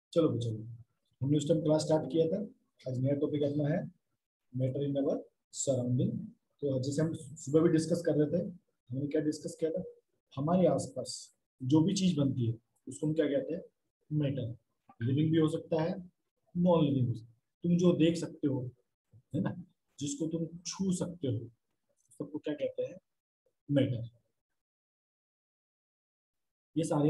चलो भी चलो, हमने उस टाइम क्लास स्टार्ट किया था। आज नया टॉपिक अपना है मैटर इन अवर सराउंडिंग। तो जैसे हम सुबह भी डिस्कस कर रहे थे, हमने क्या डिस्कस किया था, हमारे आसपास जो भी चीज बनती है उसको हम क्या कहते हैं, मैटर। लिविंग भी हो सकता है, नॉन लिविंग हो सकता है। तुम जो देख सकते हो, है ना, जिसको तुम छू सकते हो, सबको क्या कहते हैं, मैटर। ये सारे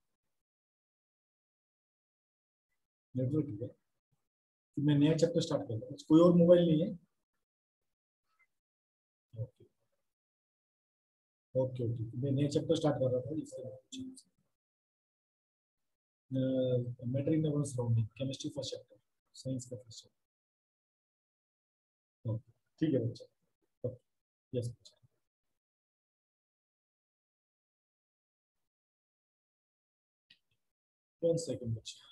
नेटवर्क है। तो मैं नया चैप्टर स्टार्ट कर रहा हूँ, कोई और मोबाइल नहीं है। ओके ओके ओके, मैं नया चैप्टर स्टार्ट कर रहा था इसके बाद matter in our surrounding, chemistry first chapter, science का फर्स्ट चैप्टर। ओके ठीक है बच्चा। ओके यस बच्चा। वन सेकंड बच्चा।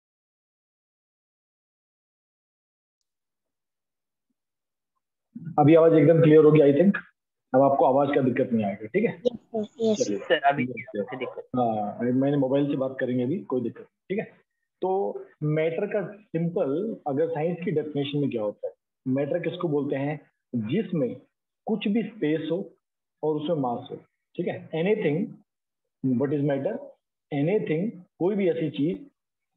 अभी आवाज एकदम क्लियर होगी आई थिंक। अब आपको आवाज का दिक्कत नहीं आएगा, ठीक है। यस चलिए सर, अभी yes, yes. कोई दिक्कत। हाँ, मैंने मोबाइल से बात करेंगे अभी, कोई दिक्कत नहीं, ठीक है। तो मैटर का सिंपल अगर साइंस की डेफिनेशन में क्या होता है, मैटर किसको बोलते हैं, जिसमें कुछ भी स्पेस हो और उसमें मास हो, ठीक है। Anything, what is matter, anything, कोई भी ऐसी चीज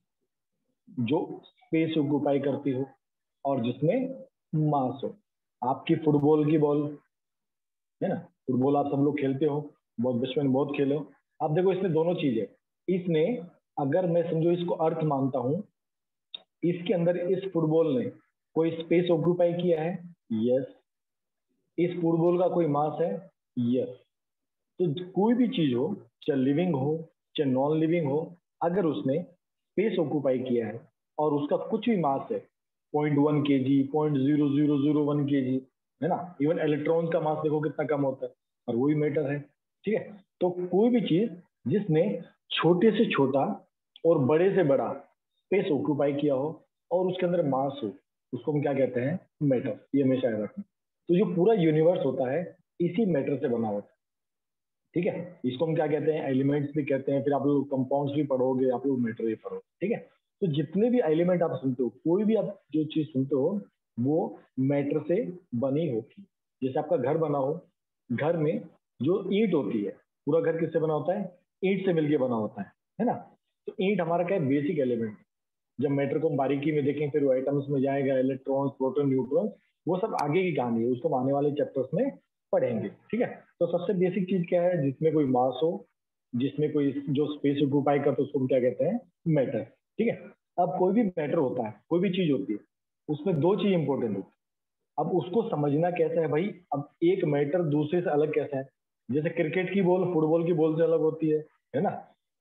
जो स्पेस ऑक्यूपाई करती हो और जिसमें मास हो। आपकी फुटबॉल की बॉल, है ना, फुटबॉल आप सब लोग खेलते हो, बहुत बचपन में बहुत खेले हो। आप देखो इसमें दोनों चीज है। इसने, अगर मैं समझो इसको अर्थ मानता हूं, इसके अंदर इस फुटबॉल ने कोई स्पेस ऑक्यूपाई किया है, यस। इस फुटबॉल का कोई मास है, यस। तो कोई भी चीज हो, चाहे लिविंग हो चाहे नॉन लिविंग हो, अगर उसने स्पेस ऑक्यूपाई किया है और उसका कुछ भी मास है, 0.1 kg, 0.0001 kg, है ना, इवन इलेक्ट्रॉन का मास देखो कितना कम होता है, और वही मैटर है, ठीक है। तो कोई भी चीज जिसने छोटे से छोटा और बड़े से बड़ा स्पेस ऑक्यूपाई किया हो और उसके अंदर मास हो, उसको हम क्या कहते हैं, मैटर। ये हमेशा याद रखना। तो जो पूरा यूनिवर्स होता है इसी मैटर से बना होता है, ठीक है। इसको हम क्या कहते हैं, एलिमेंट्स भी कहते हैं, फिर आप लोग कंपाउंड्स भी पढ़ोगे, आप लोग मैटर भी पढ़ोगे, ठीक है। तो जितने भी एलिमेंट आप सुनते हो, कोई भी आप जो चीज सुनते हो, वो मैटर से बनी होती है। जैसे आपका घर बना हो, घर में जो ईंट होती है, पूरा घर किससे बना होता है, ईंट से मिलके बना होता है ना। तो ईंट हमारा क्या है, बेसिक एलिमेंट। जब मैटर को हम बारीकी में देखें, फिर वो एटम्स में जाएगा, इलेक्ट्रॉन्स, प्रोटॉन, न्यूट्रॉन, वो सब आगे की कहानी है, उसको हम आने वाले चैप्टर्स में पढ़ेंगे, ठीक है। तो सबसे बेसिक चीज क्या है, जिसमें कोई मास हो, जिसमें कोई जो स्पेस ऑक्यूपाई करता है, उसको हम क्या कहते हैं, मैटर, ठीक है। अब कोई भी मैटर होता है, कोई भी चीज होती है, उसमें दो चीज इंपॉर्टेंट होती है। अब उसको समझना कैसे है भाई, अब एक मैटर दूसरे से अलग कैसे है। जैसे क्रिकेट की बॉल फुटबॉल की बॉल से अलग होती है ना।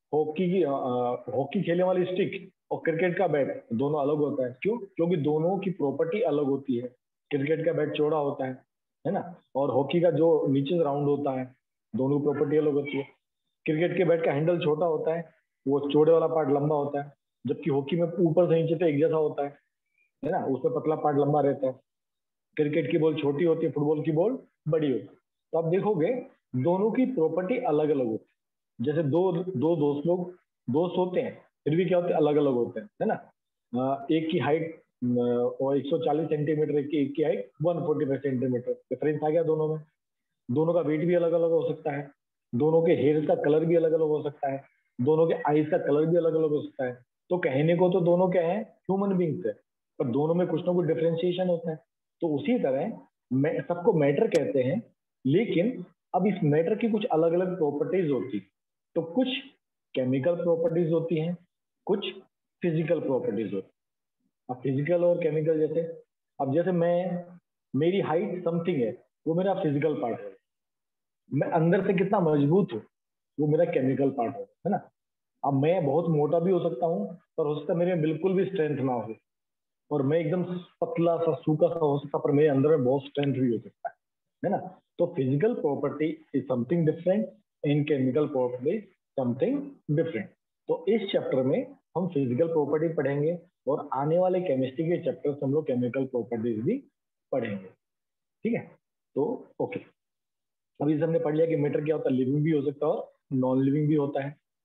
हॉकी खेलने वाली स्टिक और क्रिकेट का बैट दोनों अलग होता है, क्यों, क्योंकि दोनों की प्रॉपर्टी अलग होती है। क्रिकेट का बैट चौड़ा होता है ना, और हॉकी का जो नीचे राउंड होता है, दोनों की प्रॉपर्टी अलग होती है। क्रिकेट के बैट का हैंडल छोटा होता है, वो चौड़े वाला पार्ट लंबा होता है, जबकि हॉकी में ऊपर से नीचे तक एक जैसा होता है ना, उसमें पतला पार्ट लंबा रहता है। क्रिकेट की बॉल छोटी होती है, फुटबॉल की बॉल बड़ी होती है। तो आप देखोगे दोनों की प्रॉपर्टी अलग अलग होती है। जैसे दो दो दोस्त लोग दोस्त होते हैं, फिर भी क्या होते हैं, अलग अलग होते हैं, है ना। एक की हाइट और 140 सेंटीमीटर, एक की हाइट 145 सेंटीमीटर, डिफरेंस आ गया दोनों में। दोनों का वेट भी अलग अलग हो सकता है, दोनों के हेयर का कलर भी अलग अलग हो सकता है, दोनों के आईज का कलर भी अलग अलग हो सकता है। तो कहने को तो दोनों क्या है, ह्यूमन बींग्स है, पर दोनों में कुछ ना कुछ डिफ्रेंशिएशन होता है। तो उसी तरह सबको मैटर कहते हैं, लेकिन अब इस मैटर की कुछ अलग अलग प्रॉपर्टीज होती है। तो कुछ केमिकल प्रॉपर्टीज होती हैं, कुछ फिजिकल प्रॉपर्टीज होती है। अब फिजिकल और केमिकल जैसे, अब जैसे मैं, मेरी हाइट समथिंग है, वो मेरा फिजिकल पार्ट है। मैं अंदर से कितना मजबूत हूँ, वो मेरा केमिकल पार्ट है ना। अब मैं बहुत मोटा भी हो सकता हूँ, पर हो सकता है मेरे में बिल्कुल भी स्ट्रेंथ ना हो, और मैं एकदम पतला सा सूखा सा हो सकता, पर मेरे अंदर में बहुत स्ट्रेंथ भी हो सकता है ना। तो physical property is something different, in chemical property something different. तो इस चैप्टर में हम फिजिकल प्रॉपर्टी पढ़ेंगे, और आने वाले केमिस्ट्री के चैप्टर से हम लोग केमिकल प्रॉपर्टीज भी पढ़ेंगे, ठीक है। तो ओके, अभी हमने पढ़ लिया कि मैटर क्या होता है, लिविंग भी हो सकता है और नॉन लिविंग भी होता है।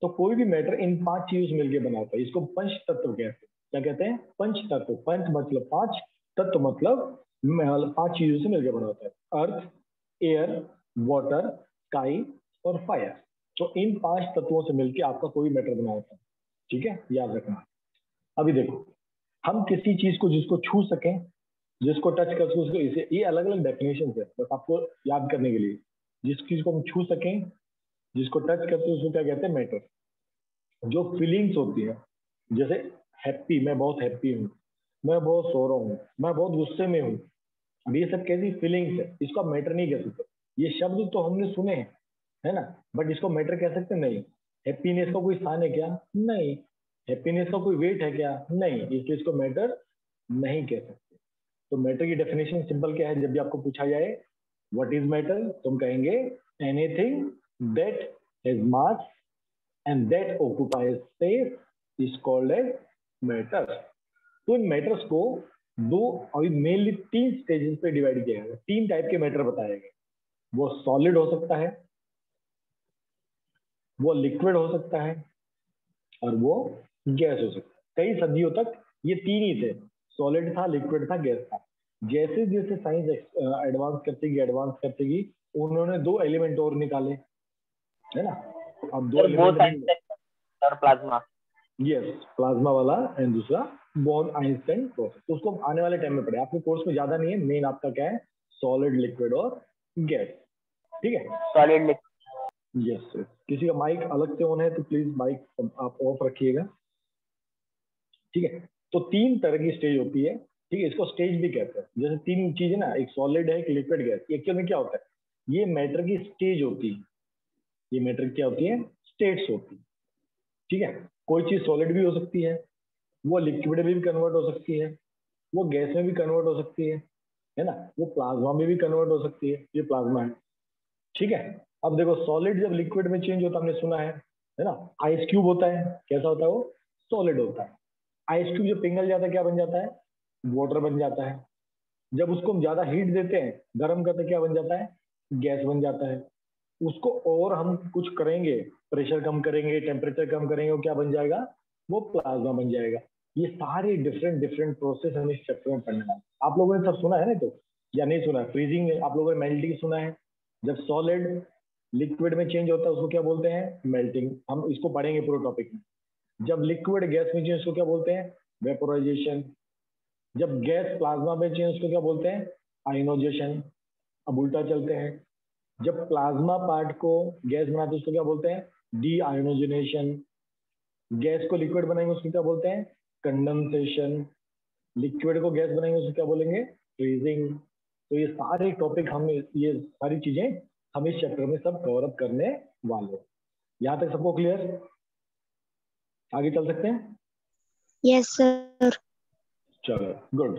तो कोई भी मैटर इन 5 चीजों से मिलकर बना होता है, इसको पंच तत्व कहते हैं। क्या कहते हैं? पंच तत्व। पंच मतलब 5, तत्व मतलब 5 चीजों से मिलकर बना होता है। अर्थ, एयर, वाटर, स्काई और फायर। तो इन 5 तत्वों से मिलकर आपका कोई मैटर बना होता है। ठीक है, याद रखना। अभी देखो, हम किसी चीज को जिसको छू सकें, जिसको टच कर सकें, उसको इसे, ये अलग अलग डेफिनेशन है, बस आपको याद करने के लिए। जिस चीज को हम छू सकें, जिसको टच करते हैं, उसको क्या कहते हैं? मैटर। जो फीलिंग्स होती है, जैसे हैप्पी, मैं बहुत हैप्पी हूँ, मैं बहुत सो रहा हूँ, मैं बहुत गुस्से में हूँ, अब ये सब कैसी फीलिंग्स है, इसको आप मैटर नहीं कह सकते। ये शब्द तो हमने सुने हैं, है ना, बट इसको मैटर कह सकते नहीं। हैप्पीनेस का कोई स्थान है क्या? नहीं। हैप्पीनेस का कोई वेट है क्या? नहीं। इसलिए इसको मैटर नहीं कह सकते। तो मैटर की डेफिनेशन सिंपल क्या है? जब भी आपको पूछा जाए व्हाट इज मैटर, तुम कहेंगे anything that has mass and that occupies space is called as matter। तो इन मैटर्स को दो और मेनली 3 स्टेजेस पे डिवाइड किया गया। 3 टाइप के मैटर बताए गए। वो सॉलिड हो सकता है, वो लिक्विड हो सकता है, और वो गैस हो सकता है। कई सदियों तक ये 3 ही थे, सॉलिड था, लिक्विड था, गैस था। जैसे जैसे साइंस एडवांस करती गई, उन्होंने 2 एलिमेंट और निकाले, है ना। अब 2 एलिमेंट, और प्लाज्मा। यस, प्लाज्मा वाला एंड दूसरा बोर्न आइंस्टाइन प्रोसेस। तो उसको आने वाले टाइम में पढ़े, आपके कोर्स में ज्यादा नहीं है। मेन आपका क्या है? सॉलिड, लिक्विड और गैस। ठीक है, सॉलिड लिक्विड। यस। किसी का माइक अलग से ऑन है तो प्लीज माइक आप ऑफ रखिएगा। ठीक है, तो 3 तरह की स्टेज होती है। ठीक है, इसको स्टेज भी कहते हैं। जैसे 3 चीजें ना, एक सॉलिड है, एक लिक्विड, गैस। एक्चुअल में क्या होता है? ये मैटर की स्टेज होती है। ये मैटर क्या होती है? स्टेट्स होती है। ठीक है, कोई चीज सॉलिड भी हो सकती है, वो लिक्विड में भी कन्वर्ट हो सकती है, वो गैस में भी कन्वर्ट हो सकती है ना, वो प्लाज्मा में भी कन्वर्ट हो सकती है। ये प्लाज्मा है। ठीक है, अब देखो, सॉलिड जब लिक्विड में चेंज होता, हमने सुना है ना। आइस क्यूब होता है, कैसा होता है वो? सॉलिड होता है। आइस क्यूब जब पिघल जाता है, क्या बन जाता है? वाटर बन जाता है। जब उसको हम ज्यादा हीट देते हैं, गर्म करते, क्या बन जाता है? गैस बन जाता है। उसको और हम कुछ करेंगे, प्रेशर कम करेंगे, टेम्परेचर कम करेंगे, वो क्या बन जाएगा? वो प्लाज्मा बन जाएगा। ये सारे डिफरेंट डिफरेंट प्रोसेस हमें इस चैप्टर में पढ़ना है। आप लोगों ने सब सुना है ना, तो या नहीं सुना? फ्रीजिंग आप लोगों ने मेल्टिंग सुना है। जब सॉलिड लिक्विड में चेंज होता है, उसको क्या बोलते हैं? मेल्टिंग। हम इसको पढ़ेंगे पूरे टॉपिक में। जब लिक्विड गैस में चेंज, उसको क्या बोलते हैं? वेपोराइजेशन। जब गैस प्लाज्मा में चेंज, उसको क्या बोलते हैं? आयनोजेशन। अब उल्टा चलते हैं, जब प्लाज्मा पार्ट को गैस बनाते हैं, उसको क्या बोलते हैं? Deionisation. गैस को लिक्विड बनाएंगे, उसको क्या बोलते हैं? कंडेंसेशन। लिक्विड को गैस बनाएंगे, उसको क्या बोलेंगे? फ्रीजिंग। तो ये सारे टॉपिक हम, ये सारी चीजें हम इस चैप्टर में सब कवर अप करने वाले हैं। यहाँ तक सबको क्लियर? आगे चल सकते हैं? Yes sir. चलो, गुड।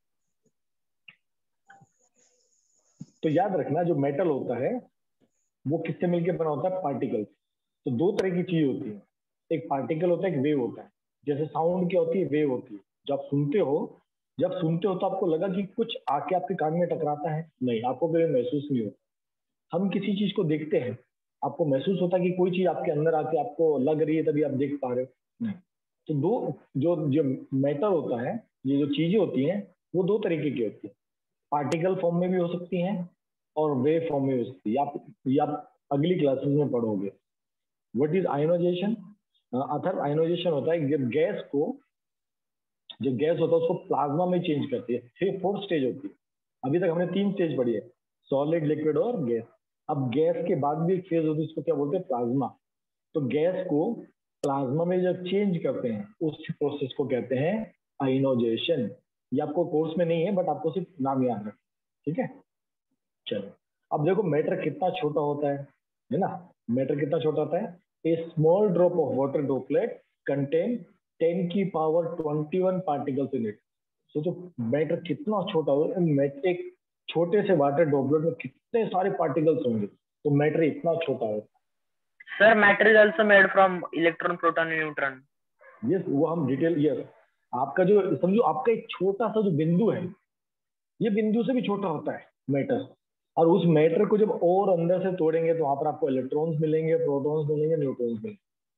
तो याद रखना, जो मेटल होता है वो किससे मिलकर बना होता है? पार्टिकल। तो 2 तरह की चीज होती है, एक पार्टिकल होता है, एक वेव होता है। जैसे साउंड क्या होती है? वेव होती है। जब सुनते हो, तो आपको लगा कि कुछ आके आपके कान में टकराता है? नहीं, आपको कभी महसूस नहीं होता। हम किसी चीज को देखते हैं, आपको महसूस होता है कि कोई चीज आपके अंदर आके आपको लग रही है, तभी आप देख पा रहे हो? नहीं। तो जो जो मैटर होता है, ये जो चीजें होती हैं, वो 2 तरीके की होती है। पार्टिकल फॉर्म में भी हो सकती हैं और वेव फॉर्म में हो सकती है। आप अगली क्लासेस में पढ़ोगे। What is ionisation? Other ionisation होता है जब गैस होता है उसको प्लाज्मा में चेंज करती है। 4 स्टेज होती है। अभी तक हमने 3 स्टेज पढ़ी है, सॉलिड, लिक्विड और गैस। अब गैस के बाद भी एक फेज होती है, उसको क्या बोलते हैं? प्लाज्मा। तो गैस को प्लाज्मा में जब चेंज करते हैं, उस प्रोसेस को कहते हैं आयोनाइजेशन। ये आपको कोर्स में नहीं है, बट आपको सिर्फ नाम याद रखना। ठीक है, चलो। अब देखो, मैटर कितना छोटा होता है ना। मैटर कितना छोटा होता है? A small drop of water droplet contain 10 की पावर 21 पार्टिकल्स इन इट। सोचो मैटर कितना छोटा होगा। एक छोटे से वाटर ड्रॉपलेट में कितने सारे पार्टिकल्स होंगे। तो मैटर इतना छोटा होता है। Sir matter is also made from electron, proton and neutron. Yes, वो हम डिटेल, यस। आपका जो, समझो आपका एक छोटा सा जो बिंदु है, ये बिंदु से भी छोटा होता है मैटर। और उस मैटर को जब और अंदर से तोड़ेंगे, तो वहां पर आपको इलेक्ट्रॉन्स मिलेंगे, प्रोटॉन्स मिलेंगे, न्यूट्रॉन्स मिलेंगे।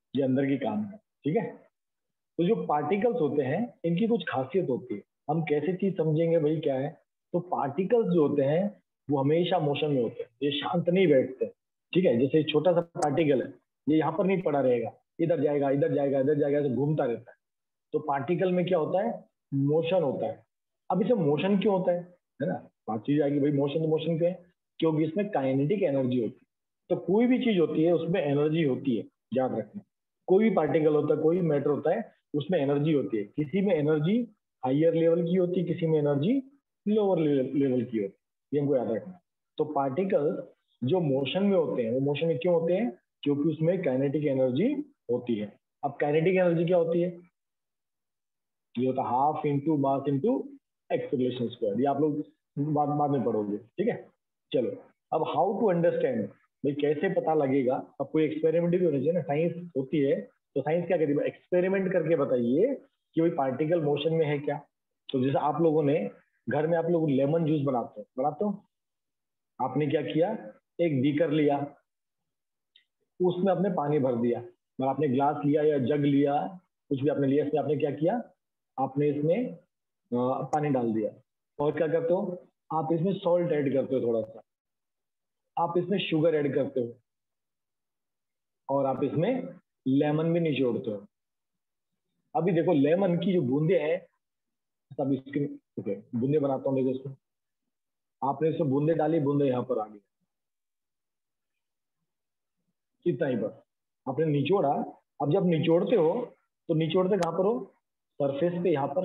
ये अंदर की काम है, ठीक है। तो जो पार्टिकल्स होते हैं इनकी कुछ खासियत होती है, हम कैसे चीज समझेंगे भाई क्या है। तो पार्टिकल्स जो होते हैं वो हमेशा मोशन में होते हैं, ये शांत नहीं बैठते, ठीक है। जैसे छोटा सा पार्टिकल है, ये यहाँ पर नहीं पड़ा रहेगा, इधर जाएगा इधर जाएगा इधर जाएगा, ऐसे घूमता रहता है। तो पार्टिकल में क्या होता है, मोशन होता है। अब इसे मोशन क्यों होता है ना, बात चीज आएगी भाई मोशन, तो मोशन क्यों है, क्योंकि इसमें काइनेटिक एनर्जी होती है। तो कोई भी चीज होती है उसमें एनर्जी होती है, याद रखना। कोई भी पार्टिकल होता है, कोई भी मैटर होता है, उसमें एनर्जी होती है। किसी में एनर्जी हाइयर लेवल की होती है, किसी में एनर्जी लोअर लेवल की होती है, ये हमको याद रखना। तो पार्टिकल जो मोशन में होते हैं वो मोशन में क्यों होते हैं, क्योंकि उसमें काइनेटिक एनर्जी होती है। अब काइनेटिक एनर्जी क्या होती है, ये होता है half into mass into acceleration square, ये आप लोग बाद में पढ़ोगे, ठीक है। चलो अब हाउ टू अंडरस्टैंड, भाई कैसे पता लगेगा। अब कोई एक्सपेरिमेंट भी होना चाहिए ना, साइंस होती है तो साइंस क्या करेगी, एक्सपेरिमेंट करके बताइए कि भाई पार्टिकल मोशन में है क्या। तो जैसे आप लोगों ने घर में आप लोग लेमन जूस बनाते हो, आपने क्या किया, एक बीकर लिया, उसमें आपने पानी भर दिया, मतलब आपने ग्लास लिया या जग लिया, कुछ भी आपने लिया, इसमें आपने क्या किया, आपने इसमें पानी डाल दिया। और क्या करते हो, आप इसमें सॉल्ट ऐड करते हो थोड़ा सा, आप इसमें शुगर ऐड करते हो, और आप इसमें लेमन भी निचोड़ते हो। अभी देखो लेमन की जो बूंदे हैं, सब इसके ओके बूंदे बनाता हूँ, देखो इसको, आपने इसमें बूंदे डाली, बूंदे यहाँ पर आ गई, कितना ही बस आपने निचोड़ा। अब जब निचोड़ते हो तो निचोड़ते कहाँ पर हो, सरफेस पे यहाँ पर।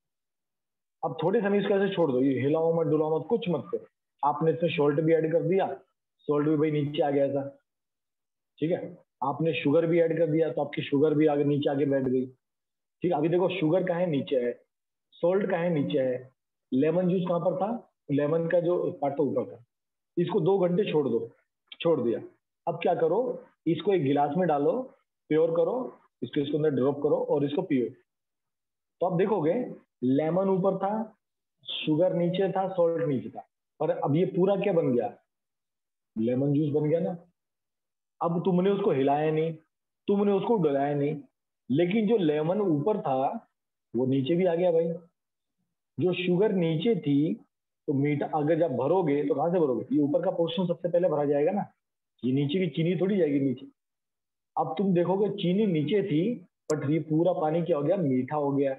अब थोड़े समय इसको ऐसे छोड़ दो, ये हिलाओ मत डुलाओ मत, कुछ मत करो। आपने इसमें सॉल्ट भी ऐड कर दिया, सॉल्ट भी भाई नीचे आ गया ऐसा, ठीक है। आपने शुगर भी ऐड कर दिया तो आपकी शुगर भी आगे नीचे आगे बैठ गई, ठीक है। अभी देखो शुगर कहाँ है, नीचे है, सॉल्ट कहाँ है, नीचे है, लेमन जूस कहाँ पर था, लेमन का जो पार्ट था ऊपर था। इसको 2 घंटे छोड़ दो, छोड़ दिया। अब क्या करो, इसको एक गिलास में डालो, प्योर करो, इसको अंदर ड्रॉप करो और इसको पियो। तो आप देखोगे लेमन ऊपर था, शुगर नीचे था, सॉल्ट नीचे था, पर अब ये पूरा क्या बन गया, लेमन जूस बन गया ना। अब तुमने उसको हिलाया नहीं, तुमने उसको डलाया नहीं, लेकिन जो लेमन ऊपर था वो नीचे भी आ गया भाई। जो शुगर नीचे थी, तो मीठा अगर जब भरोगे तो कहां से भरोगे, ये ऊपर का पोर्शन सबसे पहले भरा जाएगा ना, ये नीचे की चीनी थोड़ी जाएगी नीचे। अब तुम देखोगे चीनी नीचे थी, बट ये पूरा पानी क्या हो गया, मीठा हो गया।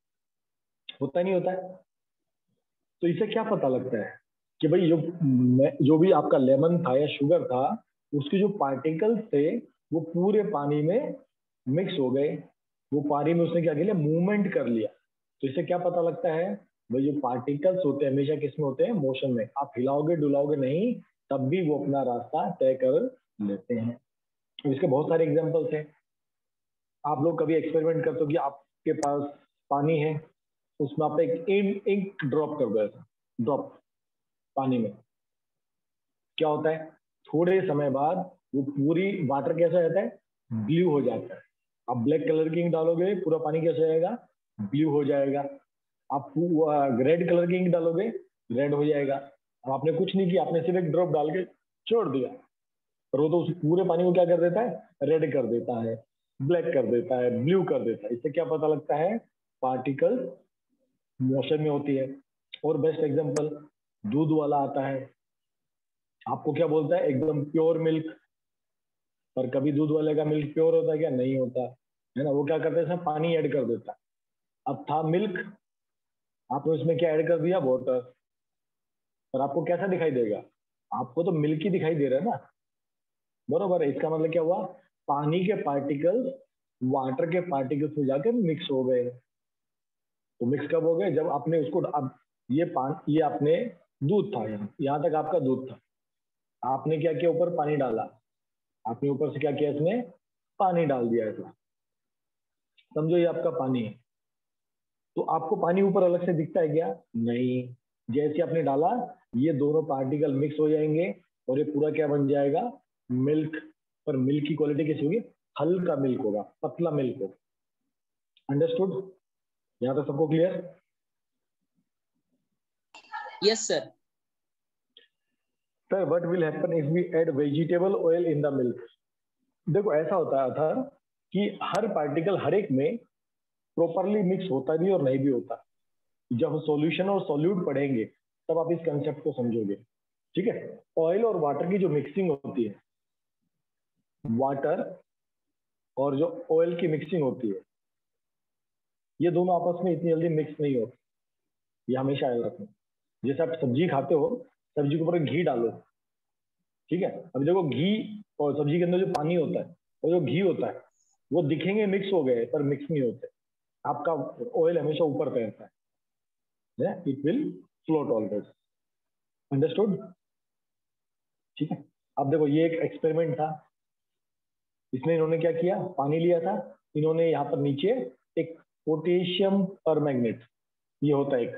होता नहीं होता है। तो इससे क्या पता लगता है कि भाई जो भी आपका लेमन था या शुगर था, उसके जो पार्टिकल्स थे वो पूरे पानी में मिक्स हो गए, वो पानी में उसने क्या किया, मूवमेंट कर लिया। तो इससे क्या पता लगता है, भाई जो पार्टिकल्स होते हैं हमेशा किस में होते हैं, मोशन में। आप हिलाओगे डुलाओगे नहीं, तब भी वो अपना रास्ता तय कर लेते हैं। इसके बहुत सारे एग्जाम्पल्स हैं। आप लोग कभी एक्सपेरिमेंट करते हो कि आपके पास पानी है, उसमें आप एक इंक ड्रॉप कर दो, ऐसा ड्रॉप पानी में, क्या होता है, थोड़े समय बाद वो पूरी वाटर कैसा रहता है, ब्लू हो जाता है। आप ब्लैक कलर की इंक डालोगे, पूरा पानी कैसा जाएगा, ब्लू हो जाएगा। आप रेड कलर की इंक डालोगे, रेड हो जाएगा। अब आपने कुछ नहीं किया, आपने सिर्फ एक ड्रॉप डाल के छोड़ दिया, पर वो तो उस पूरे पानी को क्या कर देता है, रेड कर देता है, ब्लैक कर देता है, ब्लू कर देता है। इससे क्या पता लगता है, पार्टिकल मोशन में होती है। और बेस्ट एग्जांपल दूध वाला आता है, आपको क्या बोलता है, एकदम प्योर मिल्क, पर कभी दूध वाले का मिल्क प्योर होता है क्या, नहीं होता है ना। वो क्या करता है, इसमें पानी ऐड कर देता है। अब था मिल्क, आपने उसमें क्या ऐड कर दिया, वाटर, पर आपको कैसा दिखाई देगा, आपको तो मिल्क ही दिखाई दे रहा है ना, बरोबर है। इसका मतलब क्या हुआ, पानी के पार्टिकल्स वाटर के पार्टिकल्स में जाकर मिक्स हो गए। तो मिक्स कब हो गए, जब आपने उसको, अब ये आपने दूध था, यहाँ तक आपका दूध था, आपने क्या किया, ऊपर पानी डाला, आपने ऊपर से क्या किया, इसमें पानी डाल दिया ऐसा, समझो ये आपका पानी है। तो आपको पानी ऊपर अलग से दिखता है क्या, नहीं। जैसे आपने डाला, ये दोनों पार्टिकल मिक्स हो जाएंगे और ये पूरा क्या बन जाएगा, मिल्क। पर मिल्क की क्वालिटी कैसी होगी, हल्का मिल्क होगा, पतला मिल्क होगा। अंडरस्टूड, यहाँ तक सबको clear. Yes sir. Sir what will happen if we add vegetable oil in the milk. देखो ऐसा होता था कि हर पार्टिकल हर एक में प्रॉपरली मिक्स होता भी और नहीं भी होता। जब सॉल्यूशन और सॉल्यूट पढ़ेंगे तब आप इस कंसेप्ट को समझोगे, ठीक है। ऑयल और वाटर की जो मिक्सिंग होती है, वाटर और जो ऑयल की मिक्सिंग होती है, ये दोनों आपस में इतनी जल्दी मिक्स नहीं होते, ये हमेशा याद रखना। जैसे आप सब्जी खाते हो, सब्जी के ऊपर घी डालो, ठीक है। अभी देखो घी और सब्जी के अंदर जो पानी होता है और जो घी होता है वो दिखेंगे मिक्स हो गए पर मिक्स नहीं होते। आपका ऑयल हमेशा ऊपर तैरता है, it will float always. Understood? ठीक है। अब देखो ये एक एक्सपेरिमेंट था, इसमें इन्होंने क्या किया, पानी लिया था, इन्होंने यहाँ पर नीचे एक पोटेशियम परमैंगनेट, ये होता है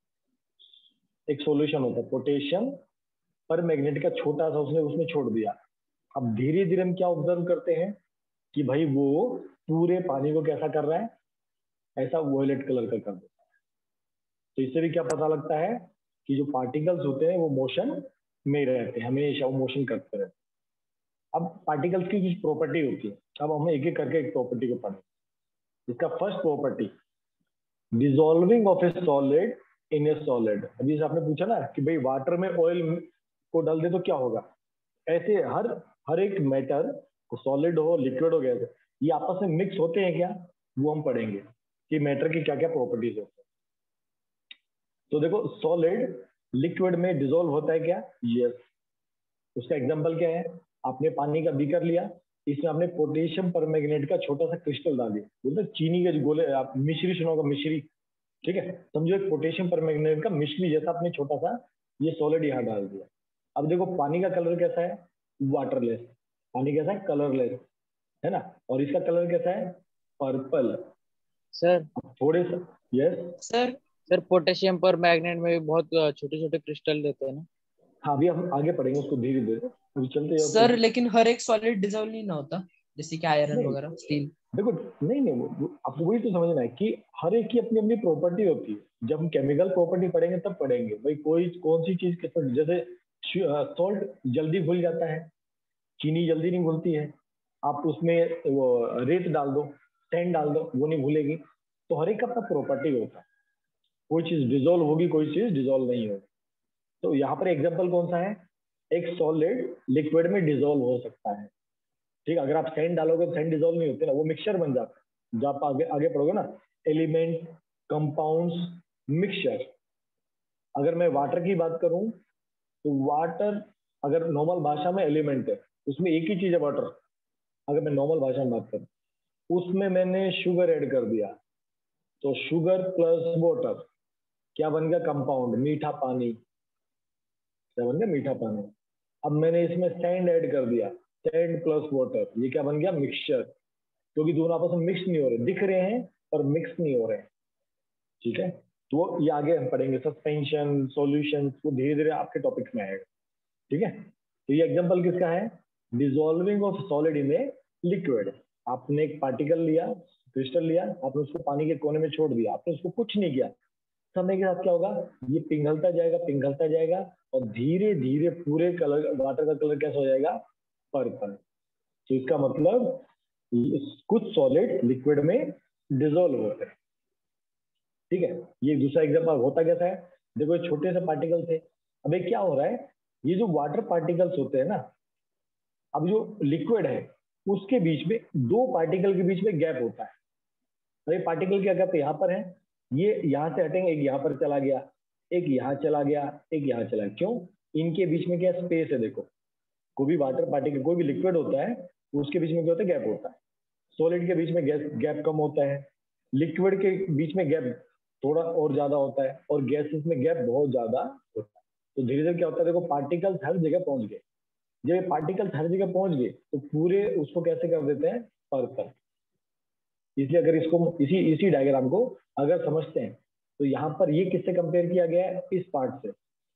एक सॉल्यूशन होता है पोटेशियम परमैंगनेट का, छोटा सा उसने उसमें छोड़ दिया। अब धीरे धीरे हम क्या ऑब्जर्व करते हैं कि भाई वो पूरे पानी को कैसा कर रहा है, ऐसा वॉयलेट कलर का कर देता है। तो इससे भी क्या पता लगता है कि जो पार्टिकल्स होते हैं वो मोशन में रहते हैं, हमेशा वो मोशन करते रहते हैं। अब पार्टिकल्स की कुछ प्रॉपर्टी होती है, अब हम एक एक करके एक प्रॉपर्टी को पढ़ें। इसका first property, dissolving of a solid in a solid. अभी आपने पूछा ना कि भाई वाटर में ऑयल को डाल दे तो क्या होगा, ऐसे हर एक मैटर, सॉलिड हो लिक्विड हो गैस, ये आपस में मिक्स होते हैं क्या, वो हम पढ़ेंगे कि मैटर की क्या क्या प्रॉपर्टीज होती है। तो देखो सॉलिड लिक्विड में डिसॉल्व होता है क्या, यस। उसका एग्जांपल क्या है, आपने पानी का बीकर लिया, इसमें आपने पोटेशियम परमैंगनेट का छोटा सा क्रिस्टल डाल दिया, बोलते चीनी के गोले, आप मिश्री सुनोगे, मिश्री, ठीक है। समझो एक पोटेशियम परमैंगनेट का मिश्री जैसा आपने छोटा सा ये सॉलिड यहाँ डाल दिया। अब देखो पानी का कलर कैसा है, वाटरलेस। पानी कैसा है, कलरलेस, है ना। और इसका कलर कैसा है, पर्पल। सर थोड़े से, यस सर पोटेशियम पर मैग्नेट में भी बहुत छोटे छोटे क्रिस्टल देते हैं ना। हाँ, अभी हम आगे पढ़ेंगे उसको धीरे धीरे, अभी चलते जाओ। सर लेकिन हर एक सॉलिड डिसॉल्व नहीं ना होता, जैसे कि आयरन नहीं, वगैरह, स्टील। देखो नहीं आपको वही तो समझना है कि हर एक की अपनी अपनी प्रॉपर्टी होती है। जब हम केमिकल प्रॉपर्टी पढ़ेंगे तब पढ़ेंगे भाई कोई कौन सी चीज किस, जैसे सॉल्ट जल्दी घुल जाता है, चीनी जल्दी नहीं घुलती है। आप उसमें वो रेत डाल दो, सैंड डाल दो, वो नहीं घुलेगी। तो हर एक का अपना प्रॉपर्टी होता है, कोई चीज डिजोल्व होगी, कोई चीज डिजोल्व नहीं होगी। तो यहाँ पर एग्जाम्पल कौन सा है, एक सॉलिड लिक्विड में डिजोल्व हो सकता है, ठीक है। अगर आप सैंड डालोगे तो सैंड डिजोल्व नहीं होते ना, वो मिक्सचर बन जाता है। जब आप आगे आगे पढ़ोगे ना, एलिमेंट, कंपाउंड्स, मिक्सचर। अगर मैं वाटर की बात करूं तो वाटर अगर नॉर्मल भाषा में एलिमेंट है, उसमें एक ही चीज है वाटर। अगर मैं नॉर्मल भाषा में बात करूं, उसमें मैंने शुगर ऐड कर दिया, तो शुगर प्लस वाटर क्या बन गया, कंपाउंड, मीठा पानी। क्या बन गया, मीठा पानी। अब मैंने इसमें सैंड ऐड कर दिया, सैंड प्लस वाटर, ये क्या बन गया, मिक्सचर। क्योंकि दोनों आपस में मिक्स नहीं हो रहे, दिख रहे हैं पर मिक्स नहीं हो रहे हैं, ठीक है। तो ये आगे हम पढ़ेंगे, सस्पेंशन, सॉल्यूशन, वो धीरे धीरे आपके टॉपिक्स में आएगा, ठीक है। तो ये एग्जांपल किसका है, dissolving of solid in a liquid. आपने एक पार्टिकल लिया, क्रिस्टल लिया, आपने उसको पानी के कोने में छोड़ दिया, आपने उसको कुछ नहीं किया। समय के साथ क्या होगा, ये पिघलता जाएगा, पिघलता जाएगा, और धीरे धीरे पूरे कलर, वाटर का कलर कैसा हो जाएगा, पर्पल। तो इसका मतलब कुछ सॉलिड लिक्विड में डिसॉल्व होते हैं, ठीक है। ये दूसरा एग्जांपल होता कैसा है, देखो ये छोटे से पार्टिकल थे, अब ये क्या हो रहा है, ये जो वाटर पार्टिकल्स होते हैं ना, अब जो लिक्विड है उसके बीच में दो पार्टिकल के बीच में गैप होता है। तो ये पार्टिकल क्या करते हैं, यहाँ पर है, ये यहाँ से हटेंगे, एक यहाँ पर चला गया, एक यहाँ चला गया, एक यहाँ चला गया। क्यों, इनके बीच में क्या स्पेस है। देखो कोई भी वाटर पार्टिकल, कोई भी लिक्विड होता है, उसके बीच में क्या होता है, गैप होता है। सॉलिड के बीच में गैप कम होता है, लिक्विड के बीच में गैप थोड़ा और ज्यादा होता है, और गैसेस में गैप बहुत ज्यादा होता है। तो धीरे धीरे क्या होता है, देखो पार्टिकल्स हर जगह पहुंच गए। जब ये पार्टिकल्स हर जगह पहुंच गए तो पूरे उसको कैसे कर देते हैं, पर्पल। इसलिए अगर इसको इसी डायग्राम को अगर समझते हैं तो यहाँ पर ये किससे कंपेयर किया गया है, इस पार्ट से।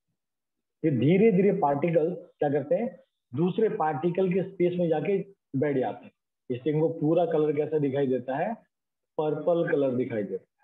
फिर धीरे धीरे पार्टिकल क्या करते हैं, दूसरे पार्टिकल के स्पेस में जाके बैठ जाते हैं। इससे इनको पूरा कलर कैसा दिखाई देता है, पर्पल कलर दिखाई देता है,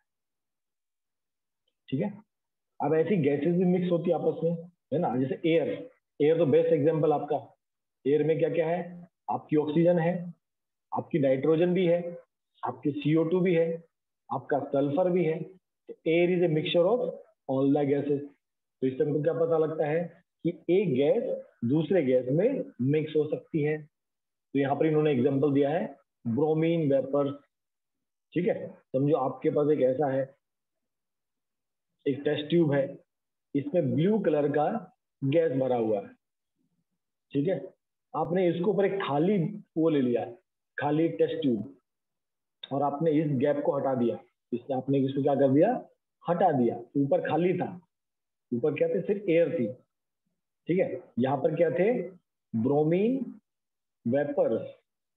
ठीक है। अब ऐसी गैसेस भी मिक्स होती है आपस में, है ना। जैसे एयर तो बेस्ट एग्जांपल आपका। एयर में क्या क्या है, आपकी ऑक्सीजन है, आपकी नाइट्रोजन भी है, आपकी CO2 भी है, आपका सल्फर भी है। तो air is a mixture of all the gases. तो इससे हमको क्या पता लगता है कि एक गैस दूसरे गैस में मिक्स हो सकती है। तो यहाँ पर इन्होंने एग्जांपल दिया है ब्रोमीन वेपर। ठीक है, समझो आपके पास एक ऐसा है, एक टेस्ट ट्यूब है, इसमें ब्लू कलर का गैस भरा हुआ है। ठीक है, आपने इसके ऊपर एक खाली वो ले लिया, खाली टेस्ट ट्यूब, और आपने इस गैप को हटा दिया। इससे आपने इसको क्या कर दिया, हटा दिया। ऊपर खाली था, ऊपर क्या थे, सिर्फ एयर थी। ठीक है, यहाँ पर क्या थे, ब्रोमीन वेपर्स।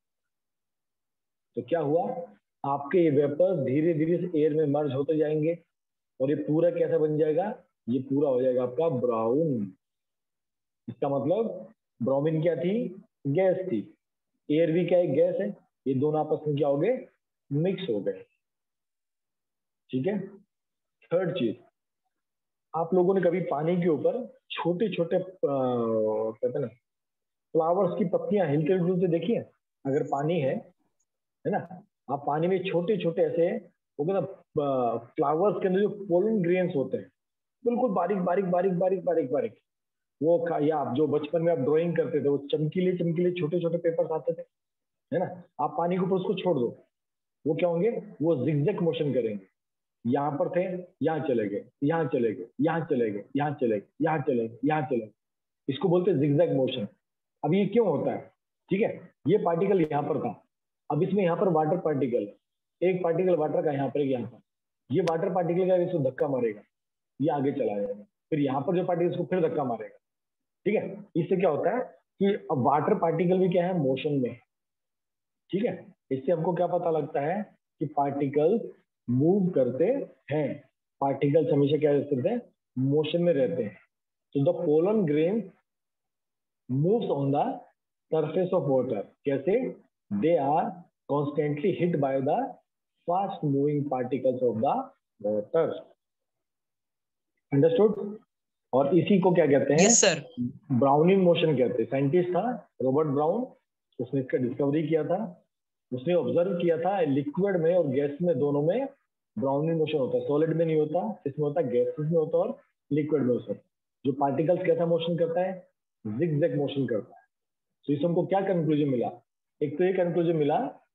तो क्या हुआ, आपके ये वेपर्स धीरे धीरे से एयर में मर्ज होते जाएंगे और ये पूरा कैसा बन जाएगा, ये पूरा हो जाएगा आपका ब्राउन। इसका मतलब ब्रोमीन क्या थी, गैस थी, एयर भी क्या है, गैस है। ये दोनों आपस में क्या हो गए, मिक्स हो गए। ठीक है, थर्ड चीज, आप लोगों ने कभी पानी के ऊपर छोटे छोटे कहते हैं ना फ्लावर्स की पत्तियां हिलते डुलते देखी है? अगर पानी है ना, आप पानी में छोटे छोटे ऐसे वो कहते फ्लावर्स के अंदर जो पोलन ग्रेन्स होते हैं, बिल्कुल बारीक बारीक बारीक बारीक बारीक बारीक, वो या आप जो बचपन में आप ड्राइंग करते थे, वो चमकीले चमकीले छोटे छोटे पेपर्स आते थे, है ना? आप पानी के ऊपर उसको छोड़ दो, वो क्या होंगे, वो जिगजैग मोशन करेंगे। यहाँ पर थे, यहाँ चले गए, यहाँ चले गए, यहाँ चले गए, यहाँ चले गए, यहाँ चले गए, यहाँ चले गए। इसको बोलते हैं जिगजैग मोशन। अब ये क्यों होता है? ठीक है, ये पार्टिकल यहाँ पर था, अब इसमें यहाँ पर वाटर पार्टिकल, एक पार्टिकल वाटर का यहाँ पर, एक यहाँ पर, ये वाटर पार्टिकल का इसको धक्का मारेगा, ये आगे चला जाएगा, फिर यहाँ पर जो पार्टिकल इसको फिर धक्का मारेगा। ठीक है, इससे क्या होता है कि अब वाटर पार्टिकल भी क्या है, मोशन में है। ठीक है, इससे हमको क्या पता लगता है कि पार्टिकल्स मूव करते हैं, पार्टिकल्स हमेशा क्या करते हैं, मोशन में रहते हैं। तो the pollen grain moves on the surface of water. कैसे? They are constantly hit by the fast moving particles of the water. Understood? और इसी को क्या कहते हैं? Yes sir. ब्राउनिंग मोशन कहते हैं। साइंटिस्ट था रॉबर्ट ब्राउन, उसने इसका डिस्कवरी किया था। उसने ऑब्जर्व किया था लिक्विड में और गैस में, दोनों में ब्राउनिंग मोशन होता है। सॉलिड में नहीं होता, इसमें होता है गैसेस में होता है और लिक्विड में होता है। जो पार्टिकल्स कैसा मोशन करता है, जिगजैग मोशन करता है। तो इससे हमको क्या कंक्लूजन मिला? एक तो ये कंक्लूजन मिला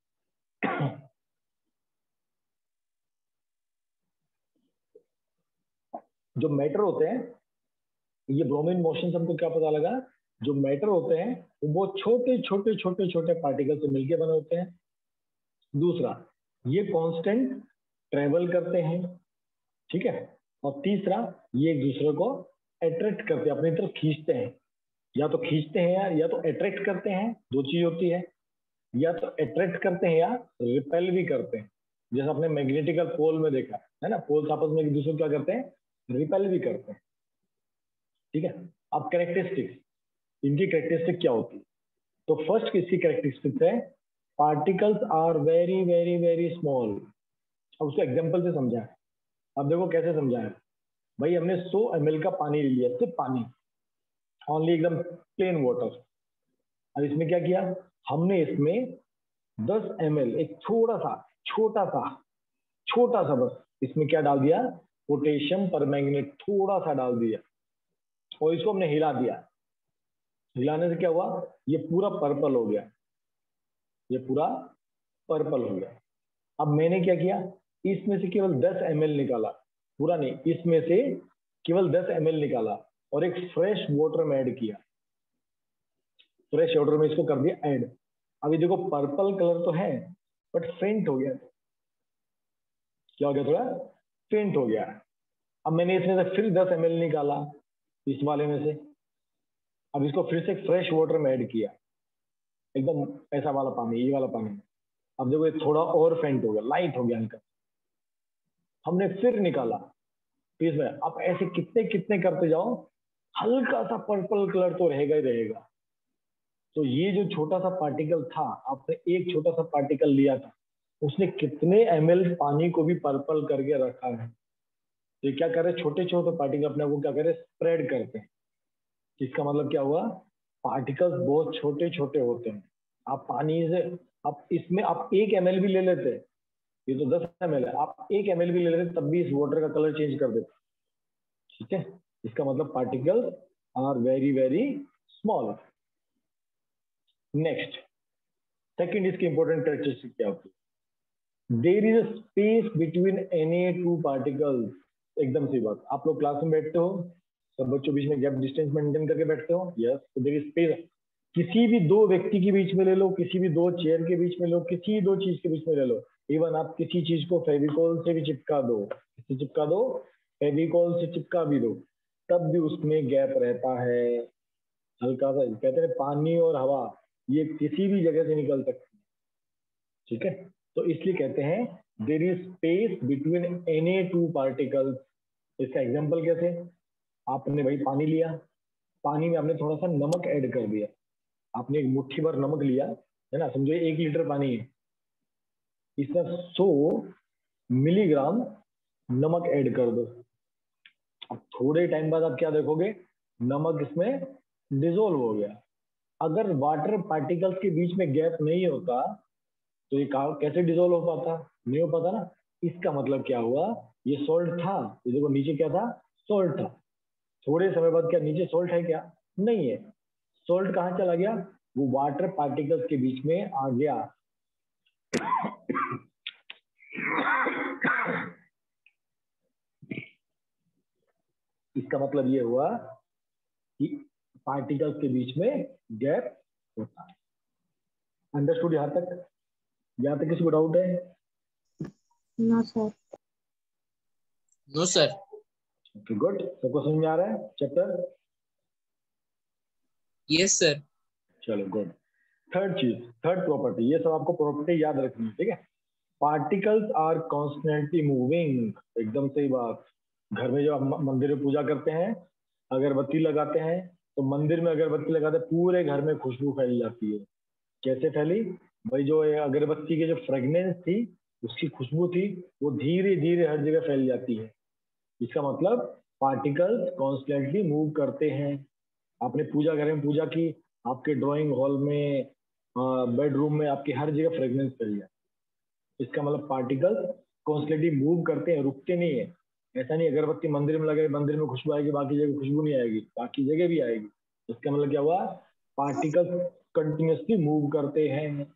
जो मैटर होते हैं, ये ब्रोमीन मोशन से हमको क्या पता लगा, जो मैटर होते हैं वो छोटे छोटे छोटे छोटे पार्टिकल से मिलकर बने होते हैं। दूसरा, ये कांस्टेंट ट्रेवल करते हैं। ठीक है, और तीसरा, ये एक दूसरे को अट्रैक्ट करते हैं, अपनी तरफ खींचते हैं। या तो खींचते हैं या तो अट्रैक्ट करते हैं, दो चीज होती है। या तो अट्रैक्ट करते हैं या रिपेल भी करते हैं, जैसे आपने मैग्नेटिकल पोल में देखा है ना, पोल्स आपस में एक दूसरे को क्या करते हैं, रिपेल भी करते हैं। ठीक है, अब कैरेक्टरिस्टिक्स, इनकी कैरेक्टरिस्टिक क्या होती है? तो फर्स्ट इसकी कैरेक्टरिस्टिक्स है particles are very very very small. अब उसको एग्जांपल से समझाएं। अब देखो कैसे समझाएं। भाई हमने 100 ml का पानी ले लिया, सिर्फ पानी, ओनली एकदम प्लेन वाटर। अब इसमें क्या किया हमने, इसमें 10 ml एक छोटा सा बस इसमें क्या डाल दिया, पोटेशियम परमैंगनेट थोड़ा सा डाल दिया और इसको हमने हिला दिया। हिलाने से क्या हुआ, ये पूरा पर्पल हो गया, ये पूरा पर्पल हो गया। अब मैंने क्या किया, इसमें से केवल 10 ml निकाला, पूरा नहीं, इसमें से केवल 10 ml निकाला और एक फ्रेश वाटर में ऐड किया। फ्रेश वाटर में इसको कर दिया ऐड। अभी देखो पर्पल कलर तो है बट फेंट हो गया। क्या हो गया, थोड़ा फेंट हो गया। अब मैंने इसमें से फिर 10 ml निकाला इस वाले में से, अब इसको फिर से फ्रेश वाटर में ऐड किया, एकदम ऐसा वाला पानी, ये वाला पानी। अब देखो ये थोड़ा और फेंट हो गया, लाइट हो गया हल्का। हमने फिर निकाला इसमें, अब ऐसे कितने कितने करते जाओ, हल्का सा पर्पल कलर तो रहेगा ही रहेगा। तो ये जो छोटा सा पार्टिकल था, आपने एक छोटा सा पार्टिकल लिया था, उसने कितने ml पानी को भी पर्पल करके रखा है। तो क्या कर रहे, छोटे छोटे पार्टिकल अपने को क्या करे, स्प्रेड करते हैं। इसका मतलब क्या हुआ, पार्टिकल्स बहुत छोटे छोटे होते हैं। आप पानी से अब इसमें आप 1 ml भी ले लेते, ये तो 10 ml है, आप 1 ml भी ले लेते तब भी इस वाटर का कलर चेंज कर देते। ठीक है, इसका मतलब particles are very very small. Next, second इसकी इंपॉर्टेंट कैरेक्टरिस्टिक क्या होती है? There is a space between any two particles. एकदम सी बात, आप लोग क्लास में बैठते हो, सब बच्चों बीच में गैप डिस्टेंस मेंटेन करके बैठते हो, यस, तो देयर इज स्पेस। किसी भी दो व्यक्ति के बीच में ले लो, किसी भी दो चेयर के बीच में लो, किसी दो चीज के बीच में ले लो, इवन आप किसी चीज को फेविकॉल से भी चिपका दो, फेविकॉल से चिपका भी दो, तब भी उसमें गैप रहता है। हल्का सा, कहते हैं पानी और हवा ये किसी भी जगह से निकल सकती है। ठीक है, तो इसलिए कहते हैं there is space between any two particles. इसका एग्जांपल कैसे? आपने भाई पानी लिया, पानी में आपने थोड़ा सा नमक ऐड कर दिया, आपने एक मुट्ठी भर नमक लिया, है ना, समझो 1 लीटर पानी है, इसमें 100 मिलीग्राम नमक ऐड कर दो। अब थोड़े टाइम बाद आप क्या देखोगे, नमक इसमें डिसोल्व हो गया। अगर वाटर पार्टिकल्स के बीच में गैप नहीं होता तो ये कैसे डिसोल्व हो पाता? नहीं हो पाता ना। इसका मतलब क्या हुआ, ये सॉल्ट था, ये देखो नीचे क्या था, सॉल्ट था, थोड़े समय बाद क्या नीचे सॉल्ट है क्या? नहीं है। सॉल्ट कहाँ चला गया? वो वाटर पार्टिकल्स के बीच में आ गया। इसका मतलब ये हुआ कि पार्टिकल्स के बीच में गैप होता है। अंडरस्टूड यहां तक? यहां तक किसी को डाउट है? No sir. No sir. Okay, good, सबको समझ में आ रहा है चैप्टर? Yes sir. चलो गुड। थर्ड चीज, थर्ड प्रॉपर्टी, ये सब आपको प्रॉपर्टी याद रखनी है, ठीक है। Particles are constantly moving. एकदम सही बात। घर में जब हम मंदिर में पूजा करते हैं, अगरबत्ती लगाते हैं, तो मंदिर में अगरबत्ती लगाते पूरे घर में खुशबू फैल जाती है। कैसे फैली भाई? जो अगरबत्ती की जो फ्रेगनेंस थी, उसकी खुशबू थी, वो धीरे धीरे हर जगह फैल जाती है। इसका मतलब पार्टिकल्स कॉन्स्टेंटली मूव करते हैं। आपने पूजा घर में पूजा की, आपके ड्राइंग हॉल में, बेडरूम में, आपकी हर जगह फ्रेगनेंस फैल जाती है। इसका मतलब पार्टिकल्स कॉन्स्टेंटली मूव करते हैं, रुकते नहीं है। ऐसा नहीं अगरबत्ती मंदिर में लगे, मंदिर में खुशबू आएगी, बाकी जगह खुशबू नहीं आएगी, बाकी जगह भी आएगी। इसका मतलब क्या हुआ? पार्टिकल्स कंटिन्यूसली मूव करते हैं।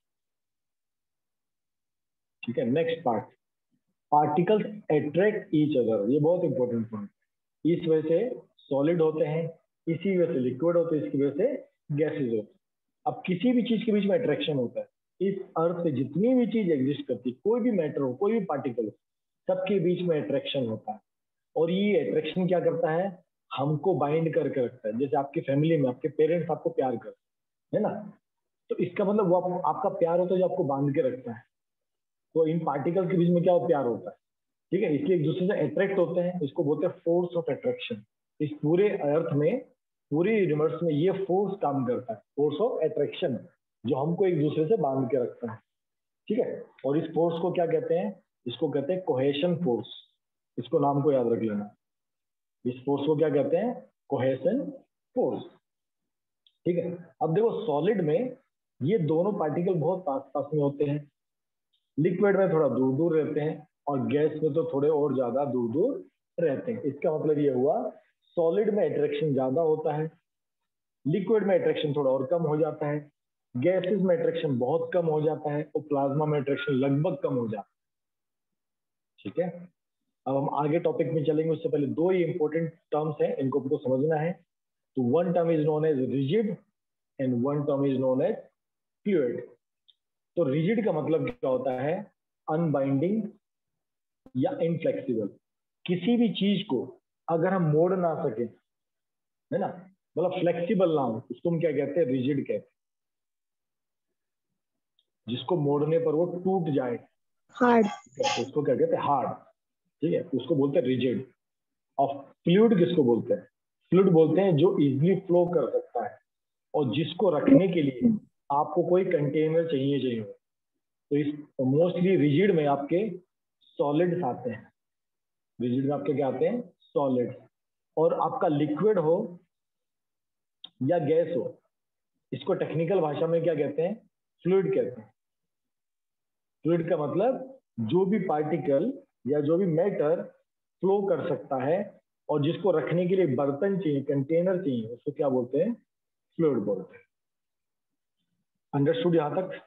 ठीक है, next part, particles attract each other. ये बहुत इंपॉर्टेंट पॉइंट। इस वजह से सॉलिड होते हैं, इसी वजह से लिक्विड होते हैं, इसकी वजह से गैसेज होते हैं। अब किसी भी चीज के बीच में अट्रैक्शन होता है। इस अर्थ पे जितनी भी चीज एग्जिस्ट करती है, कोई भी मैटर हो, कोई भी पार्टिकल, सबके बीच में अट्रैक्शन होता है। और ये अट्रैक्शन क्या करता है? हमको बाइंड करके रखता है। जैसे आपकी फैमिली में आपके पेरेंट्स आपको प्यार करते हैं ना, तो इसका मतलब वो आपका प्यार होता है जो आपको बांध के रखता है। तो इन पार्टिकल के बीच में क्या प्यार होता है, ठीक है, इसलिए एक दूसरे से अट्रैक्ट होते हैं। इसको बोलते हैं फोर्स ऑफ अट्रैक्शन। इस पूरे अर्थ में, पूरे यूनिवर्स में ये फोर्स काम करता है, फोर्स ऑफ अट्रैक्शन, जो हमको एक दूसरे से बांध के रखता है। ठीक है, और इस फोर्स को क्या कहते हैं? इसको कहते हैं कोहेशन फोर्स। इसको नाम को याद रख लेना। इस फोर्स को क्या कहते हैं? Cohesion force. ठीक है, अब देखो सॉलिड में ये दोनों पार्टिकल बहुत पास पास में होते हैं, लिक्विड में थोड़ा दूर दूर रहते हैं, और गैस में तो थोड़े और ज्यादा दूर दूर रहते हैं। इसका मतलब ये हुआ सॉलिड में अट्रैक्शन ज्यादा होता है, लिक्विड में अट्रैक्शन थोड़ा और कम हो जाता है, गैसेस में अट्रैक्शन बहुत कम हो जाता है, और प्लाज्मा में अट्रैक्शन लगभग कम हो जाता है। ठीक है, अब हम आगे टॉपिक में चलेंगे, उससे पहले दो ही इंपॉर्टेंट टर्म्स हैं, इनको आपको समझना है। तो one term is known as rigid and one term is known as fluid. तो रिजिड का मतलब क्या होता है? अनबाइंडिंग या इनफ्लेक्सिबल। किसी भी चीज को अगर हम मोड़ ना सके, है ना, मतलब फ्लेक्सिबल ना हो, उसको हम क्या कहते हैं? रिजिड कहते हैं। जिसको मोड़ने पर वो टूट जाए, हार्ड। उसको क्या कहते हैं? हार्ड। ठीक है, उसको बोलते हैं रिजिड। और फ्लूइड किसको बोलते हैं? फ्लूइड बोलते हैं जो इजिली फ्लो कर सकता है, और जिसको रखने के लिए आपको कोई कंटेनर चाहिए। तो इस मोस्टली रिजिड में आपके सॉलिड्स आते हैं। रिजिड में आपके क्या आते हैं? सॉलिड। और आपका लिक्विड हो या गैस हो, इसको टेक्निकल भाषा में क्या कहते हैं? फ्लूइड कहते हैं। फ्लूइड का मतलब जो भी पार्टिकल या जो भी मैटर फ्लो कर सकता है और जिसको रखने के लिए बर्तन चाहिए, कंटेनर चाहिए, उसको क्या बोलते हैं? फ्लूइड बोलते हैं। अंडरस्टूड यहां तक?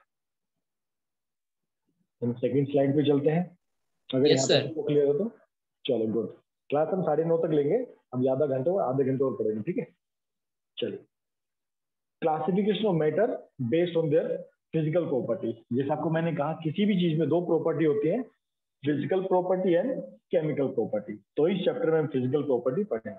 हम सेकंड स्लाइड पे चलते हैं। अगर Yes, यहाँ sir. तक क्लियर हो तो चलो गुड। क्लास हम 9:30 तक लेंगे, हम ज्यादा आधे घंटे और पढ़ेंगे, ठीक है? चलिए, classification of matter based on their physical property. जैसे आपको मैंने कहा किसी भी चीज में दो प्रॉपर्टी होती है, physical property and chemical property. तो इस चैप्टर में हम फिजिकल प्रॉपर्टी पढ़ेंगे।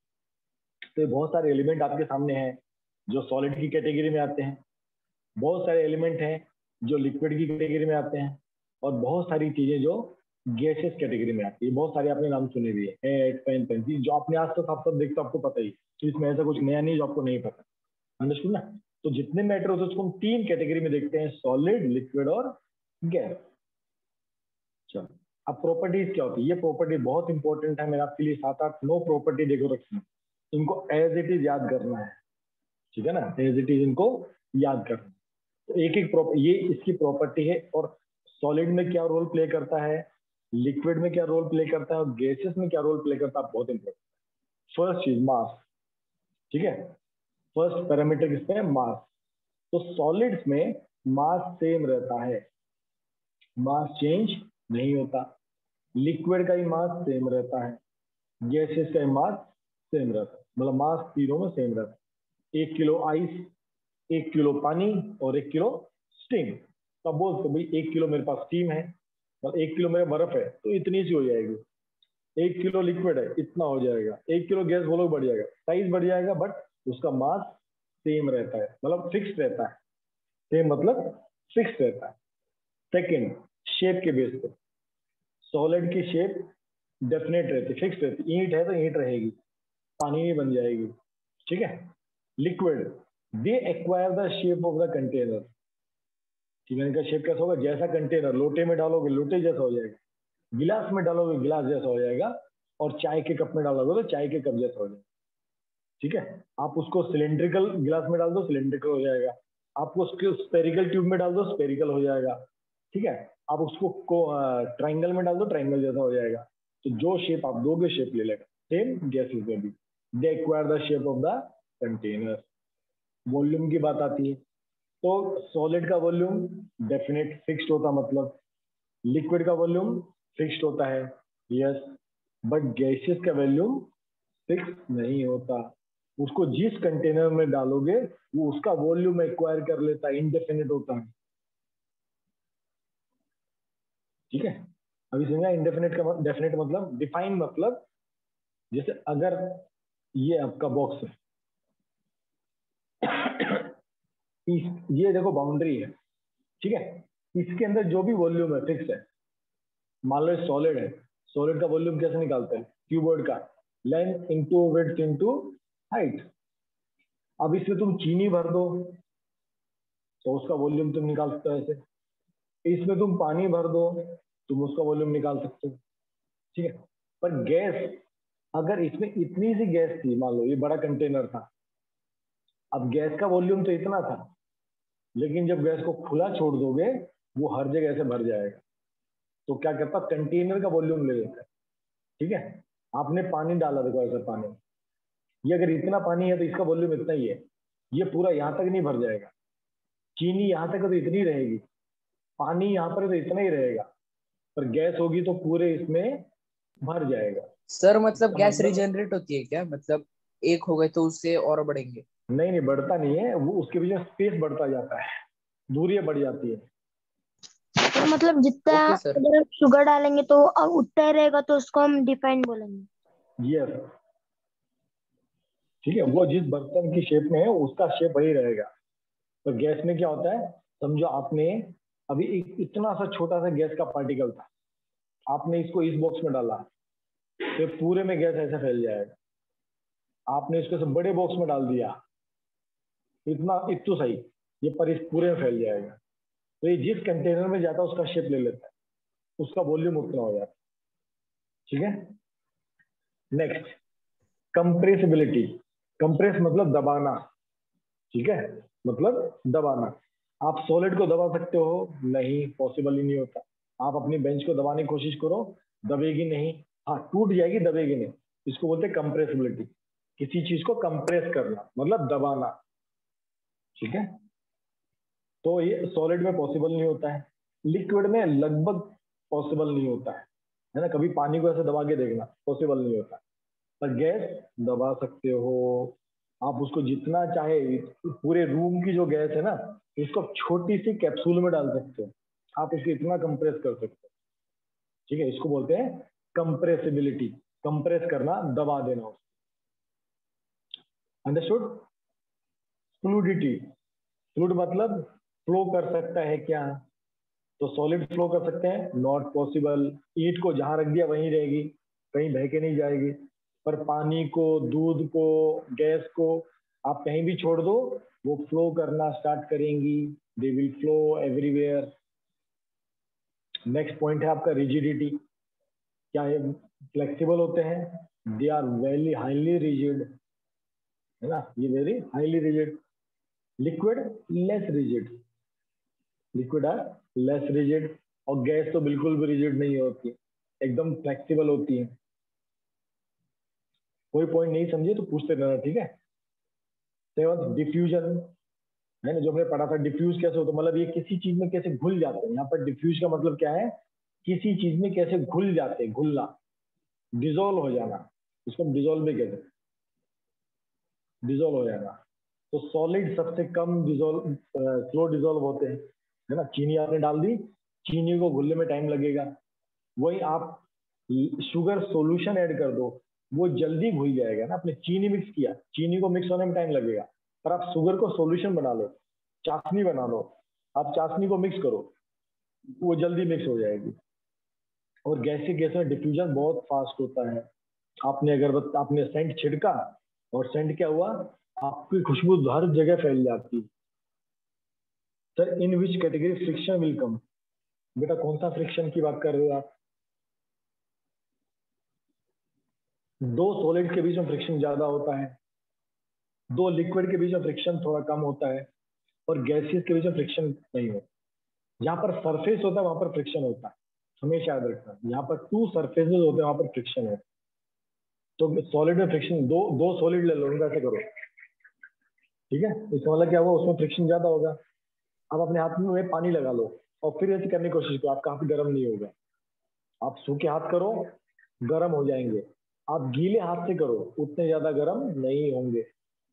तो बहुत सारे एलिमेंट आपके सामने हैं जो सॉलिड की कैटेगरी में आते हैं, बहुत सारे एलिमेंट हैं जो लिक्विड की कैटेगरी में आते हैं, और बहुत सारी चीजें जो गैसेस कैटेगरी में आती है। बहुत सारे आपने नाम सुने भी है, एट, पेन, पेंसिल, जो आपने आज तक आप सब देखते हो, आपको पता ही। तो इसमें ऐसा कुछ नया नहीं जो आपको नहीं पता। अंडरस्टूड ना? तो जितने मैटर होते हैं उसको हम 3 कैटेगरी में देखते हैं, सॉलिड, लिक्विड और गैस। चलो, अब प्रॉपर्टीज क्या होती है? ये प्रॉपर्टी बहुत इंपॉर्टेंट है। मैंने आपके लिए 7-8-9 प्रॉपर्टी देखो रखी है, इनको एज इट इज याद करना है, ठीक है ना? एज इट इज इनको याद करना। तो एक एक ये इसकी प्रॉपर्टी है, और सॉलिड में क्या रोल प्ले करता है, लिक्विड में क्या रोल प्ले करता है, और गैसेस में क्या रोल प्ले करता है, बहुत इंपॉर्टेंट। फर्स्ट चीज मास, ठीक है? फर्स्ट पैरामीटर किसमें है? मास। तो सॉलिड्स में मास सेम रहता है, मास चेंज नहीं होता। लिक्विड का ही मास सेम रहता है, गैसेस का ही मास सेम रहता है, मतलब मास तीनों में सेम रहता है। 1 किलो आइस, 1 किलो पानी और 1 किलो स्टीम। तब बोल तो भाई 1 किलो मेरे पास स्टीम है, मतलब 1 किलो मेरा बर्फ है तो इतनी सी हो जाएगी। 1 किलो लिक्विड है, इतना हो जाएगा। 1 किलो गैस बोलो बढ़ जाएगा, साइज बढ़ जाएगा, बट उसका मास सेम रहता है, मतलब फिक्स रहता है। सेम मतलब फिक्स रहता है। सेकेंड, शेप के बेस पे सॉलिड की शेप डेफिनेट रहती है, फिक्स रहती है। ईंट है तो ईंट रहेगी, पानी नहीं बन जाएगी, ठीक है? Liquid, they acquire the shape of the container. ठीक है, इनका शेप कैसा होगा? जैसा कंटेनर, लोटे में डालोगे लोटे जैसा हो जाएगा, गिलास में डालोगे गिलास जैसा हो जाएगा, और चाय के कप में डालोगे तो चाय के कप जैसा हो जाएगा, ठीक है? आप उसको सिलेंड्रिकल गिलास में डाल दो, सिलेंड्रिकल हो जाएगा। आपको उसको स्पेरिकल ट्यूब में डाल दो, स्पेरिकल हो जाएगा, ठीक है? आप उसको ट्राइंगल में डाल दो, ट्राइंगल जैसा हो जाएगा। तो जो शेप आप दोगे शेप ले लेगा। सेम गैसेस में भी, they acquire the shape of the container. Volume की बात आती है तो सॉलिड का वॉल्यूम डेफिनेट फिक्स्ड होता, मतलब लिक्विड का वॉल्यूम फिक्स्ड होता है, यस, बट गैसेस का वॉल्यूम फिक्स नहीं होता। उसको जिस कंटेनर में डालोगे वो उसका वॉल्यूम एक्वायर कर लेता है, इंडेफिनिट होता है, ठीक है? अभी समझा इंडेफिनिट का डेफिनेट मतलब? डिफाइन मतलब जैसे अगर ये आपका बॉक्स है, ये देखो बाउंड्री है, ठीक है? इसके अंदर जो भी वॉल्यूम है फिक्स है। मान लो सॉलिड है, सॉलिड का वॉल्यूम कैसे निकालते हैं? क्यूबॉइड का length into width into height. अब इसमें तुम चीनी भर दो तो उसका वॉल्यूम तुम निकाल सकते हो ऐसे, इसमें तुम पानी भर दो तुम उसका वॉल्यूम निकाल सकते हो, ठीक है? पर गैस, अगर इसमें इतनी सी गैस थी, मान लो ये बड़ा कंटेनर था, अब गैस का वॉल्यूम तो इतना था, लेकिन जब गैस को खुला छोड़ दोगे वो हर जगह से भर जाएगा। तो क्या करता? कंटेनर का वॉल्यूम ले लेता है, ठीक है? आपने पानी डाला, देखो ऐसा पानी, ये अगर इतना पानी है तो इसका वॉल्यूम इतना ही है, ये पूरा यहाँ तक नहीं भर जाएगा। चीनी यहाँ तक तो इतनी रहेगी, पानी यहाँ पर तो इतना ही रहेगा, पर गैस होगी तो पूरे इसमें भर जाएगा। सर मतलब गैस मतलब रिजेनरेट होती है क्या? मतलब एक हो गए तो उससे और बढ़ेंगे? नहीं नहीं, बढ़ता नहीं है वो, उसके पीछे स्पेस बढ़ता जाता है, दूरियां बढ़ जाती है। तो मतलब जितना ओके सर। अगर हम शुगर डालेंगे तो उतना ही रहेगा, तो उसको हम डिफाइन बोलेंगे। यस, ठीक है? वो जिस बर्तन की शेप में है उसका शेप वही रहेगा। तो गैस में क्या होता है? समझो आपने अभी इतना सा छोटा सा गैस का पार्टिकल था, आपने इसको इस बॉक्स में डाला तो पूरे में गैस ऐसे फैल जाएगा। आपने इसको सब बड़े बॉक्स में डाल दिया, इतना सही, ये पर इस पूरे में फैल जाएगा। तो ये जिस कंटेनर में जाता है उसका शेप ले लेता है, उसका वॉल्यूम उतना हो जाता है, ठीक है? Next, compressibility. कंप्रेस मतलब दबाना, ठीक है? मतलब दबाना। आप सॉलिड को दबा सकते हो? नहीं, पॉसिबल ही नहीं होता। आप अपनी बेंच को दबाने की कोशिश करो, दबेगी नहीं। हाँ, टूट जाएगी, दबेगी नहीं। इसको बोलते हैं कंप्रेसिबिलिटी। किसी चीज को कंप्रेस करना मतलब दबाना, ठीक है। तो ये सॉलिड में पॉसिबल नहीं होता है, लिक्विड में लगभग पॉसिबल नहीं होता है ना। कभी पानी को ऐसे दबा के देखना, पॉसिबल नहीं होता। पर गैस दबा सकते हो आप, उसको जितना चाहे। पूरे रूम की जो गैस है ना, इसको आप छोटी सी कैप्सूल में डाल सकते हो, आप इसको इतना कंप्रेस कर सकते हो, ठीक है। इसको बोलते हैं कंप्रेसिबिलिटी, कंप्रेस करना, दबा देना। अंडरस्टूड? फ्लूडिटी, फ्लूड मतलब फ्लो कर सकता है क्या? तो सॉलिड फ्लो कर सकते हैं? Not possible. ईंट को जहां रख दिया वहीं रहेगी, कहीं बह के नहीं जाएगी। पर पानी को, दूध को, गैस को आप कहीं भी छोड़ दो, वो फ्लो करना स्टार्ट करेंगी। They will flow everywhere. Next point है आपका रिजिडिटी। क्या ये फ्लेक्सिबल होते हैं? They are very highly rigid, है ना, ये very highly rigid. Liquid less rigid, liquid are less rigid. और गैस तो बिल्कुल भी रिजिड नहीं होती, एकदम फ्लेक्सिबल होती है। कोई पॉइंट नहीं समझे तो पूछते रहना, ठीक है। सेवंथ डिफ्यूजन, है ना, जो हमने पढ़ा था। डिफ्यूज कैसे होता है, मतलब ये किसी चीज में कैसे घुल जाते हैं। यहाँ पर डिफ्यूज का मतलब क्या है? किसी चीज में कैसे घुल जाते हैं, घुलना, डिजोल्व हो जाना। इसको डिजोल्व भी कहते हैं, डिजोल्व हो जाना। तो सॉलिड सबसे कम डिजोल्व, स्लो डिजोल्व होते हैं, है ना। चीनी आपने डाल दी, चीनी को घुलने में टाइम लगेगा। वही आप शुगर सॉल्यूशन ऐड कर दो, वो जल्दी घुल जाएगा ना। आपने चीनी मिक्स किया, चीनी को मिक्स होने में टाइम लगेगा। पर आप शुगर को सॉल्यूशन बना लो, चाशनी बना लो, आप चाशनी को मिक्स करो, वो जल्दी मिक्स हो जाएगी। और गैसीय गैस में डिफ्यूजन बहुत फास्ट होता है। आपने अगरबत्ती, आपने सेंट छिड़का, और सेंट क्या हुआ? आपकी खुशबू हर जगह फैल जाती। Sir in which category friction will come? बेटा कौन सा फ्रिक्शन की बात कर रहे हो आप? दो सॉलिड के बीच में फ्रिक्शन ज्यादा होता है, दो लिक्विड के बीच में फ्रिक्शन थोड़ा कम होता है, और गैसेस के बीच में फ्रिक्शन नहीं होता। जहां पर सरफेस होता है वहां पर फ्रिक्शन होता है, हमेशा याद रखना। जहां पर टू सरफेसेस होते हैं वहां पर फ्रिक्शन है। तो सॉलिड में फ्रिक्शन, दो दो सॉलिड ले लो, उनका ऐसे करो, ठीक है। इसका मतलब क्या हुआ? उसमें फ्रिक्शन ज्यादा होगा। अब अपने हाथ में पानी लगा लो, और फिर ऐसे करने की कोशिश करो, आपका हाथ गर्म नहीं होगा। आप सूखे हाथ करो, गर्म हो जाएंगे। आप गीले हाथ से करो, उतने ज्यादा गर्म नहीं होंगे,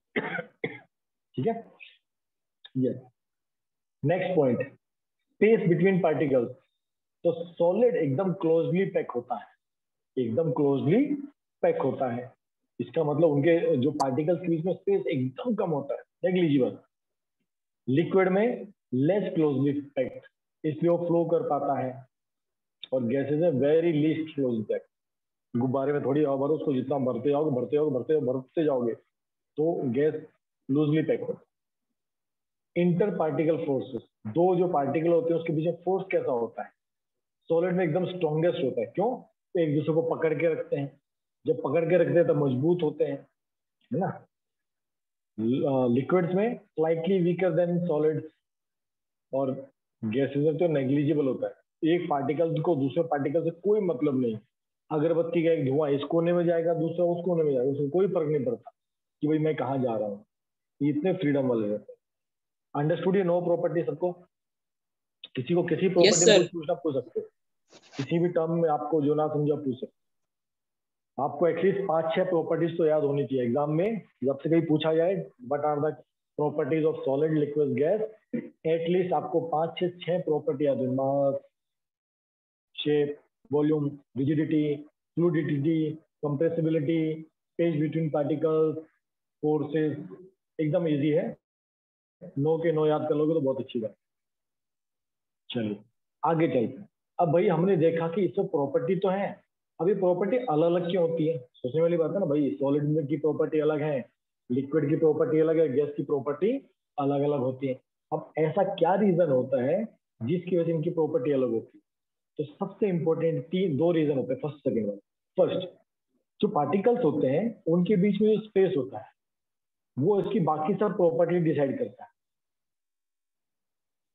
ठीक है। Yes, next point, space between particles. तो सॉलिड एकदम क्लोजली पैक होता है, एकदम क्लोजली पैक होता है। इसका मतलब उनके जो पार्टिकल्स के बीच में स्पेस एकदम कम होता है, नेग्लिजिबल। लिक्विड में लेस क्लोजली पैक्ड, इसलिए वो फ्लो कर पाता है। और गैसेज में वेरी लीस्ट क्लोजली पैक्ड। गुब्बारे में थोड़ी हवा भरो, उसको जितना भरते जाओगे भरते जाओगे भरते भरते जाओगे, तो गैस लूजली पैक होता है। इंटर पार्टिकल फोर्सेस, दो जो पार्टिकल होते हैं उसके बीच में फोर्स कैसा होता है? सॉलिड में एकदम स्ट्रॉन्गेस्ट होता है। क्यों? एक दूसरे को पकड़ के रखते हैं, जब पकड़ के रखते हैं तब मजबूत होते हैं, है ना। लिक्विड्स में स्लाइटली वीकर देन सॉलिड्स, और गैसेज में तो नेग्लिजिबल होता है। एक पार्टिकल को दूसरे पार्टिकल से कोई मतलब नहीं। अगरबत्ती का एक धुआं इस कोने में जाएगा, दूसरा उस कोने में जाएगा, उसको कोई फर्क नहीं पड़ता कि भाई मैं कहाँ जा रहा हूँ। इतने फ्रीडम वाले रहते हैं। अंडरस्टूड ये नो प्रॉपर्टी सबको? किसी को किसी यस प्रॉपर्टी में सर। कुछ पूछना पूछ सकते हो, किसी भी टर्म में आपको जो ना समझा पूछ सकते। आपको एटलीस्ट 5-6 प्रॉपर्टीज तो याद होनी चाहिए एग्जाम में, जब से कहीं पूछा जाए what are the properties of solid, liquid, gas, at least आपको 5-6 प्रॉपर्टी याद होनी। Mass, shape, volume, rigidity, fluidity, compressibility, space between particles, forces. एकदम इजी है, नो के नो याद कर लोगे तो बहुत अच्छी बात। चलिए आगे चलते हैं। अब भाई हमने देखा कि इसमें प्रॉपर्टी तो है, अभी प्रॉपर्टी अलग अलग क्यों होती है? सोचने वाली बात है ना भाई। सॉलिड में की प्रॉपर्टी अलग है, लिक्विड की प्रॉपर्टी अलग है, गैस की प्रॉपर्टी अलग अलग होती है। अब ऐसा क्या रीजन होता है जिसकी वजह से इनकी प्रॉपर्टी अलग होती है? तो सबसे इंपॉर्टेंट दो रीजन होते हैं, फर्स्ट सेकेंड वाले। फर्स्ट, जो पार्टिकल्स होते हैं उनके बीच में जो स्पेस होता है वो इसकी बाकी सब प्रॉपर्टी डिसाइड करता है।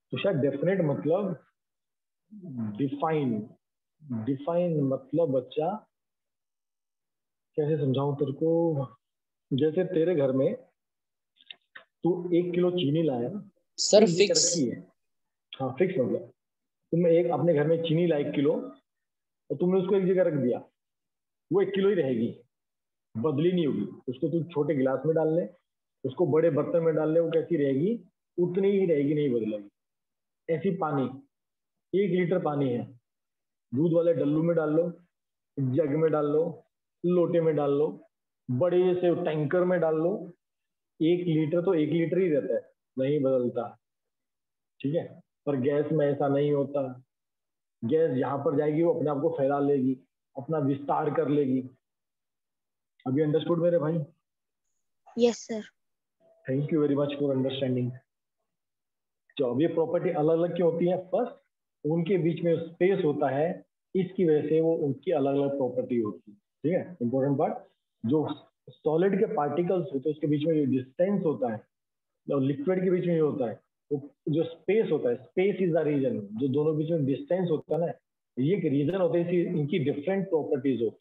तो शायद डेफिनेट मतलब डिफाइन, डिफाइन मतलब बच्चा कैसे समझाऊं तेरे को, जैसे तेरे घर में तू 1 किलो चीनी लाया ना, सर एक जगह फिक्स। रखी है। हाँ फिक्स मतलब तुम एक अपने घर में चीनी ला 1 किलो और तुमने उसको एक जगह रख दिया, वो 1 किलो ही रहेगी, बदली नहीं होगी। उसको तू छोटे गिलास में डाल ले, उसको बड़े बर्तन में डाल ले, वो कैसी रहेगी, उतनी ही रहेगी, नहीं बदलेगी। ऐसी पानी, 1 लीटर पानी है, दूध वाले डल्लू में डाल लो, जग में डाल लो, लोटे में डाल लो, बड़े से टैंकर में डाल लो, 1 लीटर तो 1 लीटर ही रहता है, नहीं बदलता। ठीक है, पर गैस में ऐसा नहीं होता। गैस जहां पर जाएगी वो अपने आप को फैला लेगी, अपना विस्तार कर लेगी। अभी अंडरस्टूड मेरे भाई? Yes sir. Thank you very much for understanding. तो अब ये प्रॉपर्टी अलग अलग क्यों होती है? फर्स्ट, उनके बीच में स्पेस होता है, इसकी वजह से वो उनकी अलग अलग प्रॉपर्टी होती है। ठीक है, इंपॉर्टेंट पार्ट, जो सॉलिड के पार्टिकल्स होते हैं उसके बीच में जो डिस्टेंस होता है और लिक्विड के बीच में जो होता है, वो जो स्पेस होता है, स्पेस इज द रीजन, जो दोनों बीच में डिस्टेंस होता है ना, ये एक रीजन होता है, इनकी डिफरेंट प्रॉपर्टीज होती है।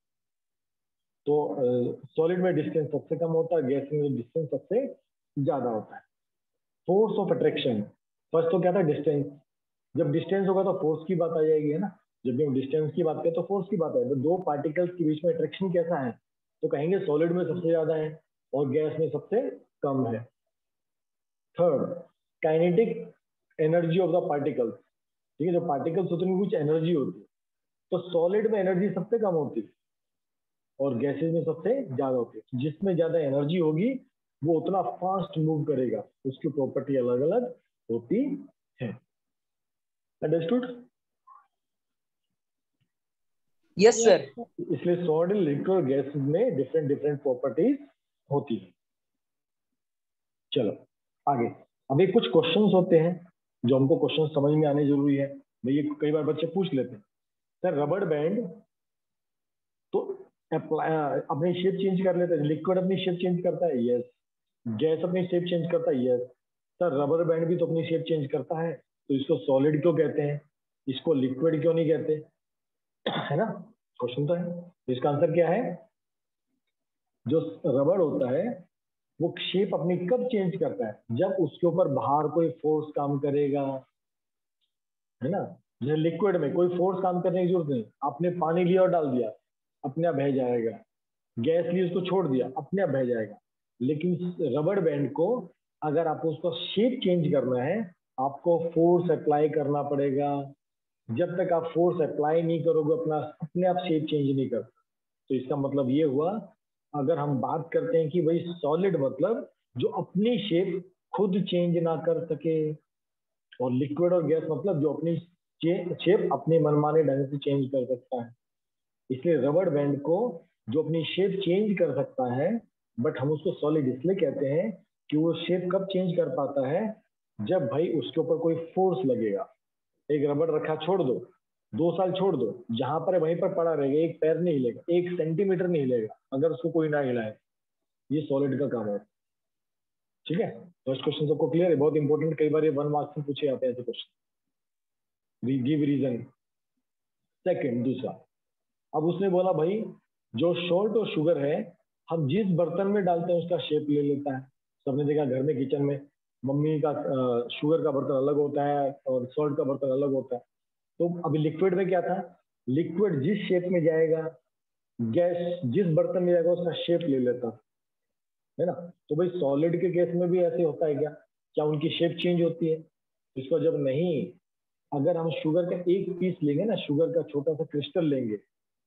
तो सॉलिड में डिस्टेंस सबसे कम होता है, गैस में डिस्टेंस सबसे ज्यादा होता है। फोर्स ऑफ अट्रैक्शन, फर्स्ट तो क्या था, डिस्टेंस। जब डिस्टेंस होगा तो फोर्स की बात आ जाएगी, है ना। जब भी हम डिस्टेंस की बात करें तो फोर्स की बात आएगी। तो दो पार्टिकल्स के बीच में अट्रैक्शन कैसा है, तो कहेंगे सॉलिड में सबसे ज्यादा है और गैस में सबसे कम है। Third, kinetic energy of the particles. ठीक है, जो पार्टिकल्स होते हैं कुछ एनर्जी होती है, तो सॉलिड में एनर्जी सबसे कम होती है और गैसेज में सबसे ज्यादा होती है। जिसमें ज्यादा एनर्जी होगी वो उतना फास्ट मूव करेगा, उसकी प्रॉपर्टी अलग अलग होती है। अंडरस्टूड? Yes sir. इसलिए सॉलिड, लिक्विड, गैस में डिफरेंट डिफरेंट प्रॉपर्टीज होती है। चलो आगे। अभी कुछ क्वेश्चंस होते हैं जो हमको क्वेश्चन समझ में आने जरूरी है। भाई ये कई बार बच्चे पूछ लेते हैं, सर रबड़ बैंड तो अपनी शेप चेंज कर लेते हैं, लिक्विड अपनी शेप चेंज करता है, यस। गैस अपनी शेप चेंज करता है, यस। सर रबर बैंड भी तो अपनी शेप चेंज करता है, तो इसको सॉलिड क्यों कहते हैं, इसको लिक्विड क्यों नहीं कहते, है ना। क्वेश्चन तो है, इसका आंसर क्या है, जो रबड़ होता है वो शेप अपनी कब चेंज करता है, जब उसके ऊपर बाहर कोई फोर्स काम करेगा, है ना। जैसे लिक्विड में कोई फोर्स काम करने की जरूरत नहीं, आपने पानी लिया और डाल दिया, अपने आप बह जाएगा। गैस ली, उसको छोड़ दिया, अपने आप बह जाएगा। लेकिन रबड़ बैंड को अगर आपको उसका शेप चेंज करना है, आपको फोर्स अप्लाई करना पड़ेगा। जब तक आप फोर्स अप्लाई नहीं करोगे अपना अपने आप शेप चेंज नहीं करता। तो इसका मतलब ये हुआ, अगर हम बात करते हैं कि भाई सॉलिड मतलब जो अपनी शेप खुद चेंज ना कर सके, और लिक्विड और गैस मतलब जो अपनी शेप अपने मनमाने ढंग से चेंज कर सकता है। इसलिए रबड़ बैंड को जो अपनी शेप चेंज कर सकता है, बट हम उसको सॉलिड इसलिए कहते हैं कि वो शेप कब चेंज कर पाता है, जब भाई उसके ऊपर कोई फोर्स लगेगा। एक रबड़ रखा, छोड़ दो, 2 साल छोड़ दो, जहां पर है वहीं पर पड़ा रहेगा, एक पैर नहीं हिलेगा, 1 सेंटीमीटर नहीं हिलेगा अगर उसको कोई ना हिलाए। ये सॉलिड का काम है। ठीक है, फर्स्ट क्वेश्चन सबको क्लियर है, बहुत इंपॉर्टेंट, कई बार ये 1 मार्क्स में पूछे जाते हैं ऐसे क्वेश्चन। Give reason. सेकंड, दूसरा, अब उसने बोला भाई जो सॉल्ट और शुगर है, हम जिस बर्तन में डालते हैं उसका शेप ले लेता है। सबने देखा घर में किचन में मम्मी का शुगर का बर्तन अलग होता है और सॉल्ट का बर्तन अलग होता है। तो अभी लिक्विड में क्या था, लिक्विड जिस शेप में जाएगा, गैस जिस बर्तन में जाएगा उसका शेप ले लेता है ना। तो भाई सॉलिड के केस में भी ऐसे होता है क्या, क्या उनकी शेप चेंज होती है? इसको जब नहीं, अगर हम शुगर का एक पीस लेंगे ना, शुगर का छोटा सा क्रिस्टल लेंगे,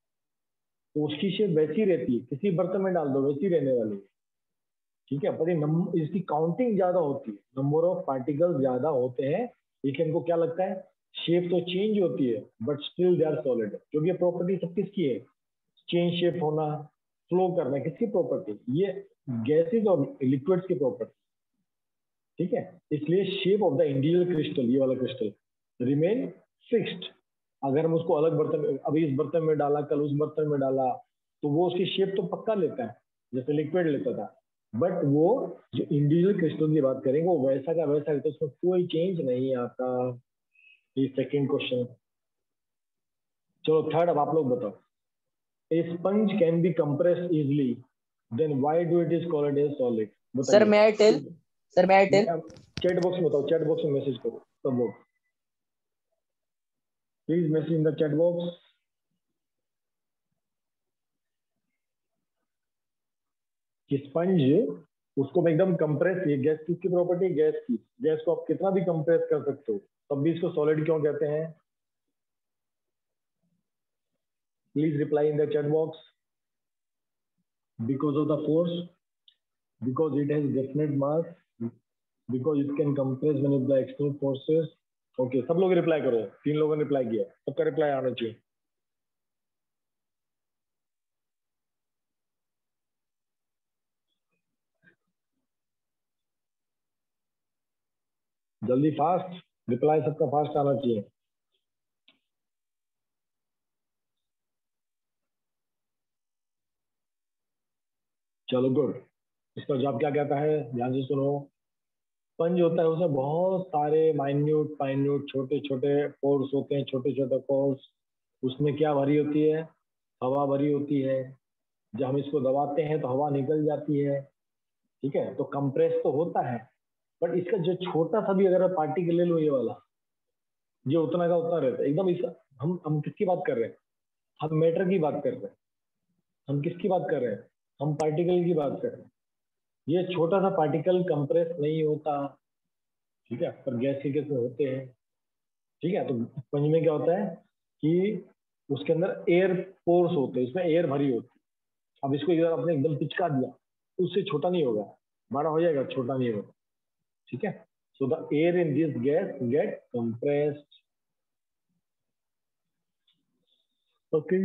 तो उसकी शेप वैसी रहती है, किसी बर्तन में डाल दो वैसी रहने वाली है। ठीक है, पर इसकी काउंटिंग ज्यादा होती है, नंबर ऑफ पार्टिकल्स ज्यादा होते हैं, लेकिन इनको क्या लगता है, शेप तो चेंज होती है but still they are solid. क्योंकि ये प्रॉपर्टी सब किसकी है, चेंज शेप होना, फ्लो करना, किसकी प्रॉपर्टी, ये गैसेज और लिक्विड्स की प्रॉपर्टी। ठीक है, इसलिए shape of the individual crystal, ये वाला क्रिस्टल रिमेन फिक्स्ड। अगर हम उसको अलग बर्तन, अभी इस बर्तन में डाला, कल उस बर्तन में डाला, तो वो उसकी शेप तो पक्का लेता है, जैसे लिक्विड लेता था। बट वो जो इंडिविजुअल क्रिस्टल की बात करेंगे वो वैसा का वैसा है, तो उसमें कोई चेंज नहीं आता। ये सेकंड क्वेश्चन। चलो थर्ड, अब आप लोग बताओ। A sponge can be compressed easily, then why do it is called as solid? Sir मैं आई टेल चैट बॉक्स में बताओ, चैट बॉक्स में मैसेज करो सब लोग, please message in the chat box. कि स्पंज उसको मैं एकदम कंप्रेस, ये गैस किसकी प्रॉपर्टी? गैस की। गैस को आप कितना भी कंप्रेस कर सकते हो, तब भी इसको सॉलिड क्यों कहते हैं? Please reply in the chat box. Because of the force, because it has definite mass, because it can compress when if the external forces. Okay, सब लोग रिप्लाई करो। 3 लोगों ने रिप्लाई किया, सबका रिप्लाई आना चाहिए। जल्दी, फास्ट रिप्लाई, सबका फास्ट आना चाहिए। चलो गुड। इसका जवाब क्या कहता है, ध्यान से सुनो। स्पंज होता है, उसमें बहुत सारे माइन्यूट माइन्यूट छोटे छोटे पोर्स होते हैं, छोटे छोटे पोर्स। उसमें क्या भरी होती है? हवा भरी होती है। जब हम इसको दबाते हैं तो हवा निकल जाती है, ठीक है। तो कंप्रेस तो होता है, बट इसका जो छोटा सा भी अगर पार्टिकल ले लो, ये वाला, ये उतना का उतना रहता है एकदम। इसका हम किसकी बात कर रहे हैं? हम मैटर की बात कर रहे हैं। हम किसकी बात कर रहे हैं? हम पार्टिकल की बात कर रहे हैं। ये छोटा सा पार्टिकल कंप्रेस नहीं होता, ठीक है, पर गैस के केस में होते हैं, ठीक है। तो स्पंज में क्या होता है कि उसके अंदर एयर पोर्स होते हैं, इसमें एयर भरी होती है। अब इसको इधर आपने एकदम पिचका दिया तो उससे छोटा नहीं होगा, बड़ा हो जाएगा, छोटा नहीं होगा, ठीक है। So the air in this gas get compressed. Okay,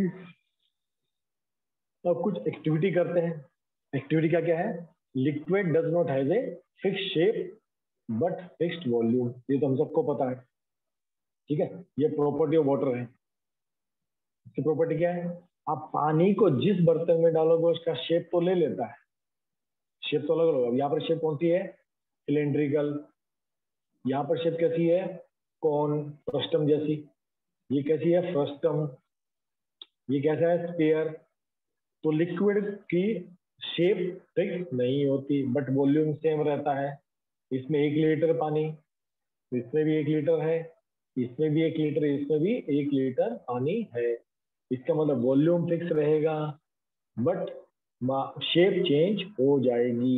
अब कुछ एक्टिविटी करते हैं। एक्टिविटी क्या क्या है? Liquid does not has a fix shape but fixed volume, ये तो हम सबको पता है, ठीक है। ये प्रॉपर्टी ऑफ वाटर है। इसकी प्रॉपर्टी क्या है? आप पानी को जिस बर्तन में डालोगे उसका शेप तो ले लेता है, शेप तो अलग अलग। यहाँ पर शेप कौन सी है? सिलेंड्रिकल। यहाँ पर शेप कैसी है? कौन, फ्रस्टम जैसी। ये कैसी है? फ्रस्टम। ये कैसा है? स्फीयर। तो लिक्विड की शेप फिक्स नहीं होती, बट वॉल्यूम सेम रहता है। इसमें 1 लीटर पानी, इसमें भी 1 लीटर है, इसमें भी 1 लीटर, इसमें भी 1 लीटर पानी है। इसका मतलब वॉल्यूम फिक्स रहेगा, बट शेप चेंज हो जाएगी।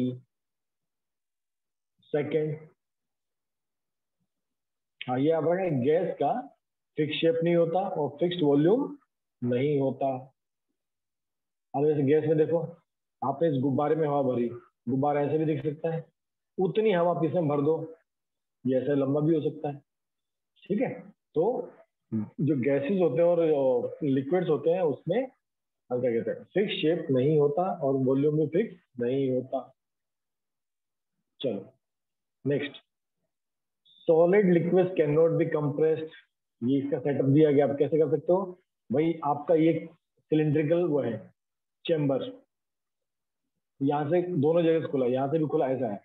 सेकंड, हाँ ये आप रखें, गैस का फिक्स शेप नहीं होता और फिक्स्ड वॉल्यूम नहीं होता। अब जैसे गैस में देखो, आपने इस गुब्बारे में हवा भरी, गुब्बारा ऐसे भी दिख सकता है, उतनी हवा आप इसमें भर दो, ये ऐसे लंबा भी हो सकता है, ठीक है। तो जो गैसेस होते हैं और लिक्विड्स होते हैं उसमें क्या कहते हैं, फिक्स शेप नहीं होता और वॉल्यूम भी फिक्स नहीं होता। चलो next, solid liquid can not be compressed. ये इसका सेटअप दिया गया, आप कैसे कर सकते हो भाई? आपका ये सिलिंड्रिकल वो है चेम्बर, यहाँ से दोनों जगह से खुला, यहाँ से भी खुला, ऐसा है,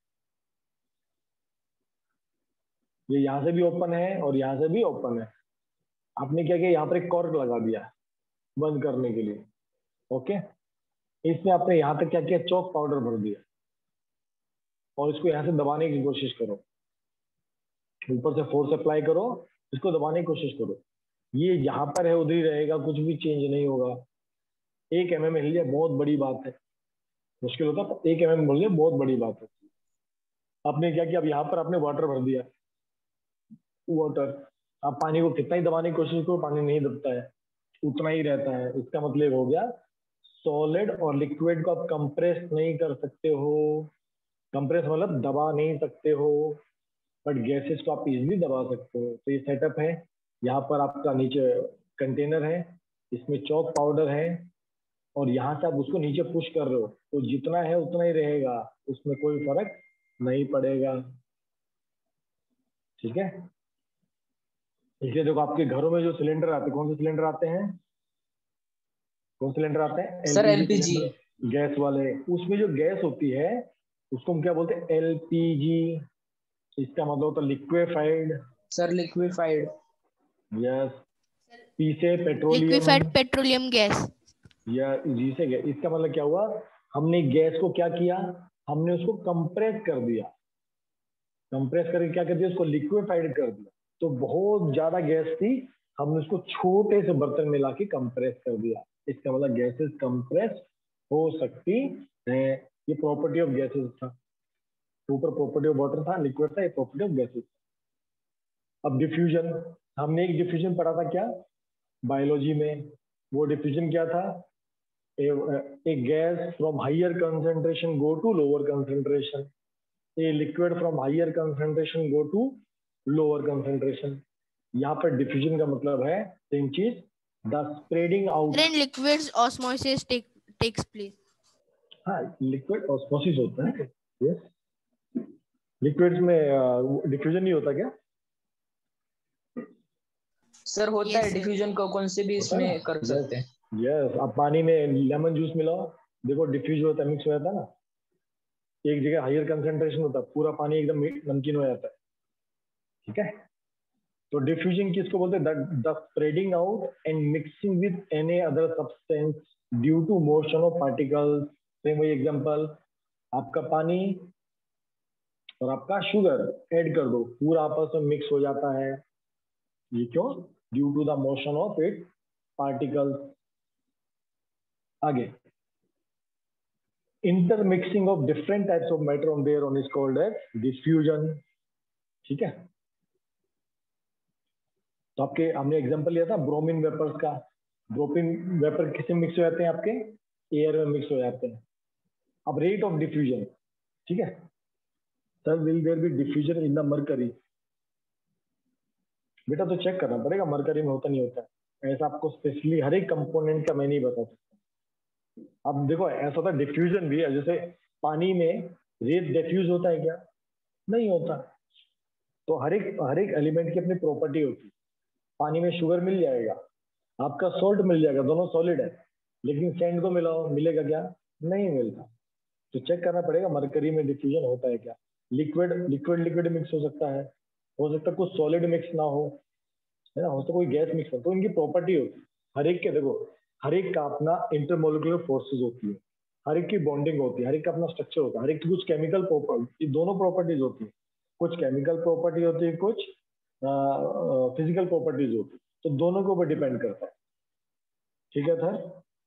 ये यहाँ से भी ओपन है और यहाँ से भी ओपन है। आपने क्या किया, यहाँ पर एक कॉर्क लगा दिया बंद करने के लिए, ओके। इसमें आपने यहाँ तक क्या किया, चॉक पाउडर भर दिया और इसको यहाँ से दबाने की कोशिश करो, ऊपर से फोर्स अप्लाई करो, इसको दबाने की कोशिश करो। ये यहाँ पर है उधर ही रहेगा, कुछ भी चेंज नहीं होगा। 1 mm हिल जाए बहुत बड़ी बात है, मुश्किल होता है, 1 mm बोल बहुत बड़ी बात है। आपने क्या किया, अब यहाँ पर आपने वाटर भर दिया, वाटर, आप पानी को कितना ही दबाने की कोशिश करो पानी नहीं दबता है, उतना ही रहता है। इसका मतलब हो गया सॉलिड और लिक्विड को आप कंप्रेस नहीं कर सकते हो, कंप्रेस मतलब दबा नहीं सकते हो, बट गैसेस को आप इजीली दबा सकते हो। तो ये सेटअप है, यहाँ पर आपका नीचे कंटेनर है, इसमें चॉक पाउडर है और यहाँ से आप उसको नीचे पुश कर रहे हो तो जितना है उतना ही रहेगा, उसमें कोई फर्क नहीं पड़ेगा, ठीक है। इसलिए देखो आपके घरों में जो सिलेंडर आते हैं, कौन से सिलेंडर आते हैं? कौन सिलेंडर आते हैं? Sir LPG LPG. Cylinder, gas वाले, उसमें जो गैस होती है उसको हम क्या बोलते हैं? एलपीजी। इसका मतलब होता है liquefied. Sir liquefied. Yes. P से पेट्रोलियम। Liquefied petroleum gas. या जी से गैस। इसका मतलब क्या हुआ? हमने गैस को क्या किया? हमने उसको कंप्रेस कर दिया। कंप्रेस करके क्या कर दिया? उसको लिक्विफाइड कर दिया। तो बहुत ज्यादा गैस थी, हमने उसको छोटे से बर्तन में लाके कंप्रेस कर दिया। इसका मतलब गैसेस कंप्रेस हो सकती है। ये प्रॉपर्टी ऑफ गैसेस था। ऊपर प्रॉपर्टी ऑफ वाटर था, लिक्विड था, ये प्रॉपर्टी ऑफ गैसेस। अब डिफ्यूजन, हमने एक डिफ्यूजन पढ़ा था क्या बायोलॉजी में? वो डिफ्यूजन क्या था? a gas from higher concentration go to lower concentration, a liquid from higher concentration go to lower concentration. यहाँ पर डिफ्यूजन का मतलब है सेम चीज, the spreading out. In liquids osmosis takes place. हाँ, लिक्विड ऑस्मोसिस होता है। यस, लिक्विड्स में डिफ्यूजन नहीं होता क्या? सर होता है डिफ्यूजन को कौन से भी इसमें कर सकते हैं। यस, आप पानी में लेमन जूस मिलाओ, देखो डिफ्यूज होता है, मिक्स हो जाता है ना। एक जगह हायर कंसंट्रेशन होता है, पूरा पानी एकदम नमकीन हो जाता है। ठीक है, तो डिफ्यूजन किसको बोलते हैं? The spreading out and mixing with any other substance due to motion of particles. Same वही एग्जांपल, आपका पानी और आपका शुगर ऐड कर दो, पूरा आपस में मिक्स हो जाता है। ये क्यों? Due to the motion of it particles. आगे, intermixing of different types of matter on their on is called as diffusion. ठीक है, तो आपके हमने एग्जांपल लिया था ब्रोमीन वेपर्स का। ब्रोमीन वेपर किससे मिक्स हो जाते हैं? आपके एयर में मिक्स हो जाते हैं। अब रेट ऑफ डिफ्यूजन, ठीक है sir, will there be diffusion in the mercury? बेटा तो चेक करना पड़ेगा, मरकरी में होता नहीं होता। ऐसा आपको स्पेशली हर एक कंपोनेंट का मैं नहीं बता सकता। अब देखो ऐसा होता है डिफ्यूजन भी है, जैसे पानी में रेत डिफ्यूज होता है क्या? नहीं होता। तो हर एक एलिमेंट की अपनी प्रॉपर्टी होती है। पानी में शुगर मिल जाएगा, आपका सॉल्ट मिल जाएगा, दोनों सॉलिड है, लेकिन सैंड को मिलाओ, मिलेगा क्या? नहीं मिलता। तो चेक करना पड़ेगा मरकरी में डिफ्यूजन होता है क्या। लिक्विड लिक्विड लिक्विड मिक्स हो सकता है कुछ सॉलिड मिक्स ना हो, है ना, हो सकता है कोई गैस मिक्स हो। तो इनकी प्रॉपर्टी होती है हर एक के। देखो हर एक का अपना इंटरमोलिकुलर फोर्सेज होती है, हर एक की बॉन्डिंग होती है, हर एक का अपना स्ट्रक्चर होता है, हर एक की कुछ केमिकल प्रॉपर्टी, दोनों प्रॉपर्टीज होती है। कुछ केमिकल प्रॉपर्टी होती है, कुछ फिजिकल प्रॉपर्टीज होती है। तो दोनों के ऊपर डिपेंड करता है। ठीक है सर।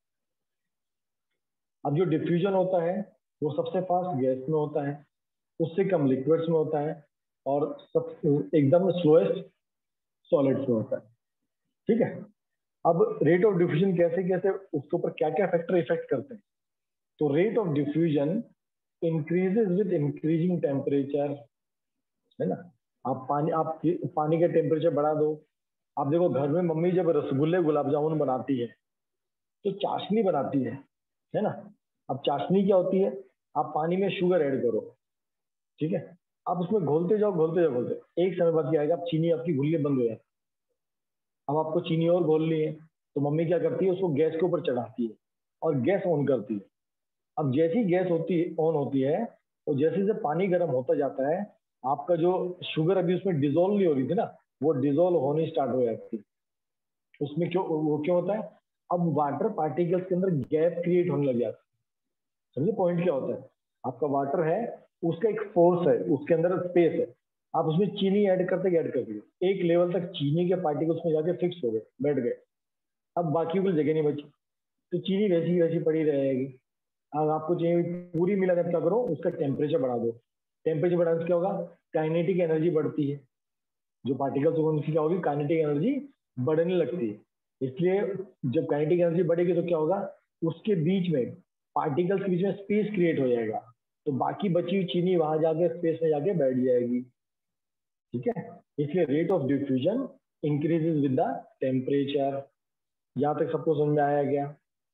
अब जो डिफ्यूजन होता है वो सबसे फास्ट गैस में होता है, उससे कम लिक्विड्स में होता है, और सब एकदम स्लोएस्ट सॉलिड्स में होता है। ठीक है, अब रेट ऑफ डिफ्यूजन कैसे कैसे, उसके ऊपर क्या क्या फैक्टर इफेक्ट करते हैं? तो rate of diffusion increases with increasing temperature, है ना। आप पानी का टेम्परेचर बढ़ा दो। आप देखो घर में मम्मी जब रसगुल्ले गुलाब जामुन बनाती है तो चाशनी बनाती है ना। अब चाशनी क्या होती है? आप पानी में शुगर ऐड करो, ठीक है, आप उसमें घोलते जाओ घोलते जाओ घोलते, एक समय बाद क्या आएगा? आप चीनी आपकी घुलनी बंद हो जाती है। अब आपको चीनी और घोलनी है, तो मम्मी क्या करती है? उसको गैस के ऊपर चढ़ाती है और गैस ऑन करती है। अब जैसी गैस ऑन होती है, तो जैसे जैसे पानी गर्म होता जाता है, आपका जो शुगर अभी उसमें डिजोल्व नहीं हो रही थी ना, वो डिजोल्व होनी स्टार्ट हो जाती है। उसमें क्यों होता है? अब वाटर पार्टिकल्स के अंदर गैप क्रिएट होने लग जाता है। समझे पॉइंट क्या होता है? आपका वाटर है, उसका एक फोर्स है, उसके अंदर स्पेस है, आप उसमें चीनी ऐड करते एक लेवल तक चीनी के पार्टिकल्स में जाके फिक्स हो गए, बैठ गए। अब बाकी कोई जगह नहीं बची, तो चीनी वैसी वैसी पड़ी रहेगी। अब आपको चाहिए पूरी मिला, जब क्या करो? उसका टेम्परेचर बढ़ा दो। टेम्परेचर बढ़ाने से क्या होगा? काइनेटिक एनर्जी बढ़ती है। जो पार्टिकल्स होंगे उनकी क्या होगी? काइनेटिक एनर्जी बढ़ने लगती है। इसलिए जब काइनेटिक एनर्जी बढ़ेगी तो क्या होगा? उसके बीच में, पार्टिकल्स के बीच में स्पेस क्रिएट हो जाएगा, तो बाकी बची हुई चीनी वहां जाके स्पेस में जाके बैठ जाएगी। ठीक है, इसलिए rate of diffusion increases with the temperature. यहां तक सबको समझ में आया क्या?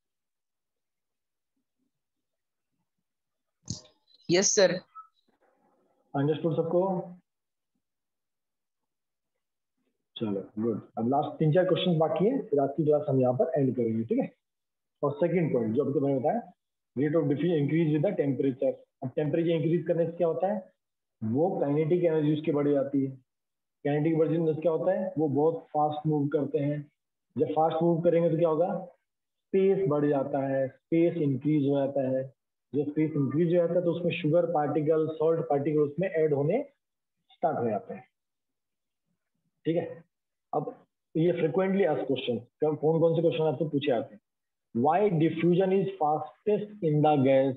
Yes sir. अंडरस्टूड सबको? चलो गुड। अब लास्ट 3-4 क्वेश्चन बाकी है, फिर आज की क्लास हम यहाँ पर एंड करेंगे। ठीक है, और सेकंड पॉइंट जो अभी तो मैंने बताया, rate of diffusion increase with the temperature. अब टेम्परेचर इंक्रीज करने से क्या होता है, वो काइनेटिक एनर्जी उसकी बढ़ जाती है। काइनेटिक एनर्जी क्या होता है, वो बहुत फास्ट मूव करते हैं। जब फास्ट मूव करेंगे तो क्या होगा, स्पेस बढ़ जाता है, स्पेस इंक्रीज हो जाता है। जब स्पेस इंक्रीज हो जाता है तो उसमें शुगर पार्टिकल, सॉल्ट पार्टिकल उसमें ऐड होने स्टार्ट हो जाते हैं। ठीक है, अब ये फ्रिक्वेंटली आस्क्ड क्वेश्चन, कौन कौन से क्वेश्चन आपसे पूछे आते हैं। Why diffusion is fastest in the gas,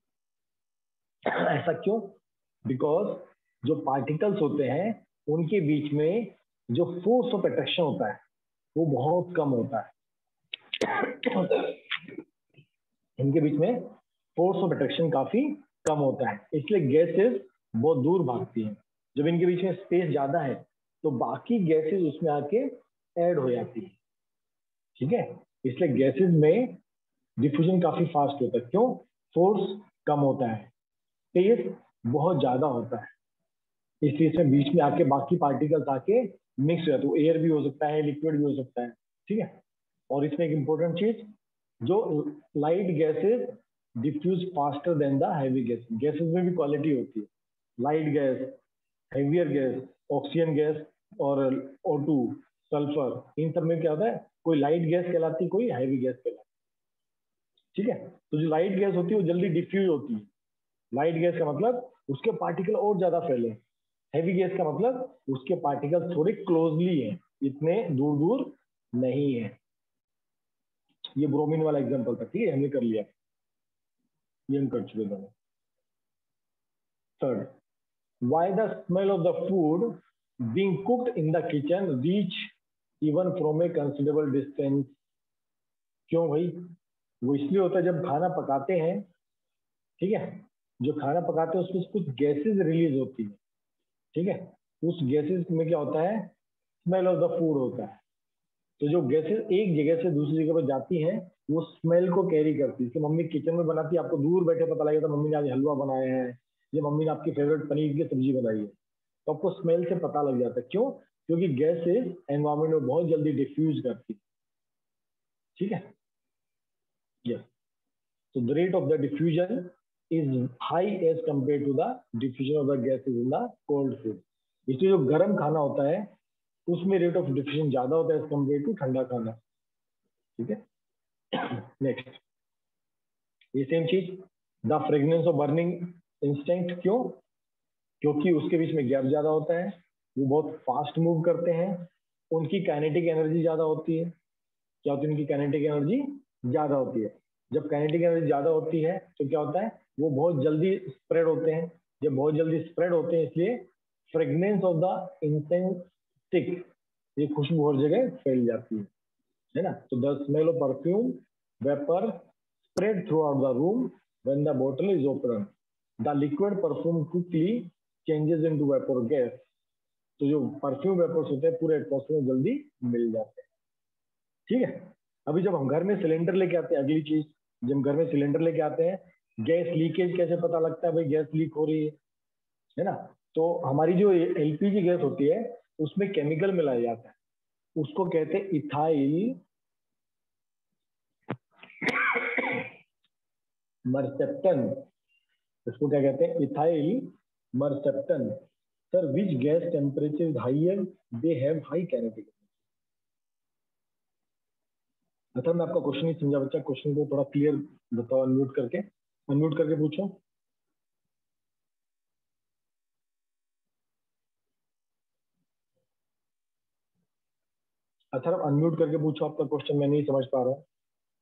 ऐसा क्यों, बिकॉज जो पार्टिकल्स होते हैं उनके बीच में जो फोर्स ऑफ अट्रैक्शन होता है वो बहुत कम होता है। इनके बीच में फोर्स ऑफ अट्रैक्शन काफी कम होता है, इसलिए गैसेस बहुत दूर भागती हैं। जब इनके बीच में स्पेस ज्यादा है तो बाकी गैसेस उसमें आके ऐड हो जाती है। ठीक है, इसलिए गैसेस में डिफ्यूजन काफी फास्ट होता है। क्यों, फोर्स कम होता है, स्पेस बहुत ज्यादा होता है, इसलिए इसमें बीच में आके बाकी पार्टिकल्स आके मिक्स हो जाते हैं। एयर भी हो सकता है, लिक्विड भी हो सकता है। ठीक है, और इसमें एक इंपॉर्टेंट चीज, जो light gases diffuse faster than the heavy gas. Gases में भी क्वालिटी होती है, light gas, heavier gas, oxygen gas और O2, सल्फर, इन सब में क्या होता है, कोई लाइट गैस कहलाती है, कोई हैवी गैस कहलाती है। ठीक है, तो जो लाइट गैस होती है वो जल्दी डिफ्यूज होती है। लाइट गैस का मतलब उसके पार्टिकल और ज्यादा फैले। हैवी गैस का मतलब उसके पार्टिकल थोड़े क्लोजली हैं, इतने दूर दूर नहीं है। ये ब्रोमीन वाला एग्जांपल था। ठीक है, हमने कर लिया, ये हम कर चुके थे। Third, why the smell of the food being cooked in the kitchen reach even from a considerable distance. क्यों भाई, वो इसलिए होता है जब खाना पकाते हैं, ठीक है, जो खाना पकाते हैं उसमें कुछ गैसेस रिलीज होती है। ठीक है, उस गैसेस में क्या होता है, स्मेल ऑफ द फूड होता है। तो जो गैसेस एक जगह से दूसरी जगह पर जाती हैं वो स्मेल को कैरी करती है। जैसे मम्मी किचन में बनाती है, आपको दूर बैठे पता लगेगा तो मम्मी ने आज हलवा बनाया है, या मम्मी ने आपकी फेवरेट पनीर की सब्जी बनाई है, तो आपको स्मेल से पता लग जाता है। क्यों, क्योंकि गैसेस एनवायरमेंट में बहुत जल्दी डिफ्यूज करती है। ठीक है, yes, so the rate of the diffusion is high as compared to the diffusion of the gases in the cold food. इसलिए जो गर्म खाना होता है उसमें रेट ऑफ डिफ्यूजन ज्यादा होता है एज कम्पेयर टू ठंडा खाना। ठीक है, नेक्स्ट, ये सेम चीज, the fragrance of burning instant. क्यों, क्योंकि उसके बीच में गैप ज्यादा होता है, वो बहुत फास्ट मूव करते हैं, उनकी काइनेटिक एनर्जी ज्यादा होती है। क्या होती है, उनकी काइनेटिक एनर्जी ज्यादा होती है। जब काइनेटिक एनर्जी ज्यादा होती है तो क्या होता है, वो बहुत जल्दी स्प्रेड होते हैं। जब बहुत जल्दी स्प्रेड होते हैं इसलिए fragrance of the incense stick, ये खुशबू हर जगह फैल जाती है ना। तो the smell of perfume vapour spread throughout the room when the bottle is open. The liquid perfume quickly changes into vapour gas. तो जो परफ्यूम वेपर्स होते हैं पूरे एटमॉस्फेयर में जल्दी मिल जाते हैं। ठीक है, अभी जब हम घर में सिलेंडर लेके आते हैं, अगली चीज, जब हम घर में सिलेंडर लेके आते हैं, गैस लीकेज कैसे पता लगता है, भाई गैस लीक हो रही है ना। तो हमारी जो एलपीजी गैस होती है उसमें केमिकल मिलाया जाता है, उसको कहते हैं इथाइल मर्सेप्टन। इसको क्या कहते हैं, ethyl mercaptan. Sir which gas temperature is higher, they have high kinetic. अच्छा, मैं आपका क्वेश्चन नहीं समझा बच्चा, क्वेश्चन को थोड़ा क्लियर बताओ, अनम्यूट करके पूछो। अच्छा, आप अनम्यूट करके पूछो आपका क्वेश्चन, मैं नहीं समझ पा रहा हूँ।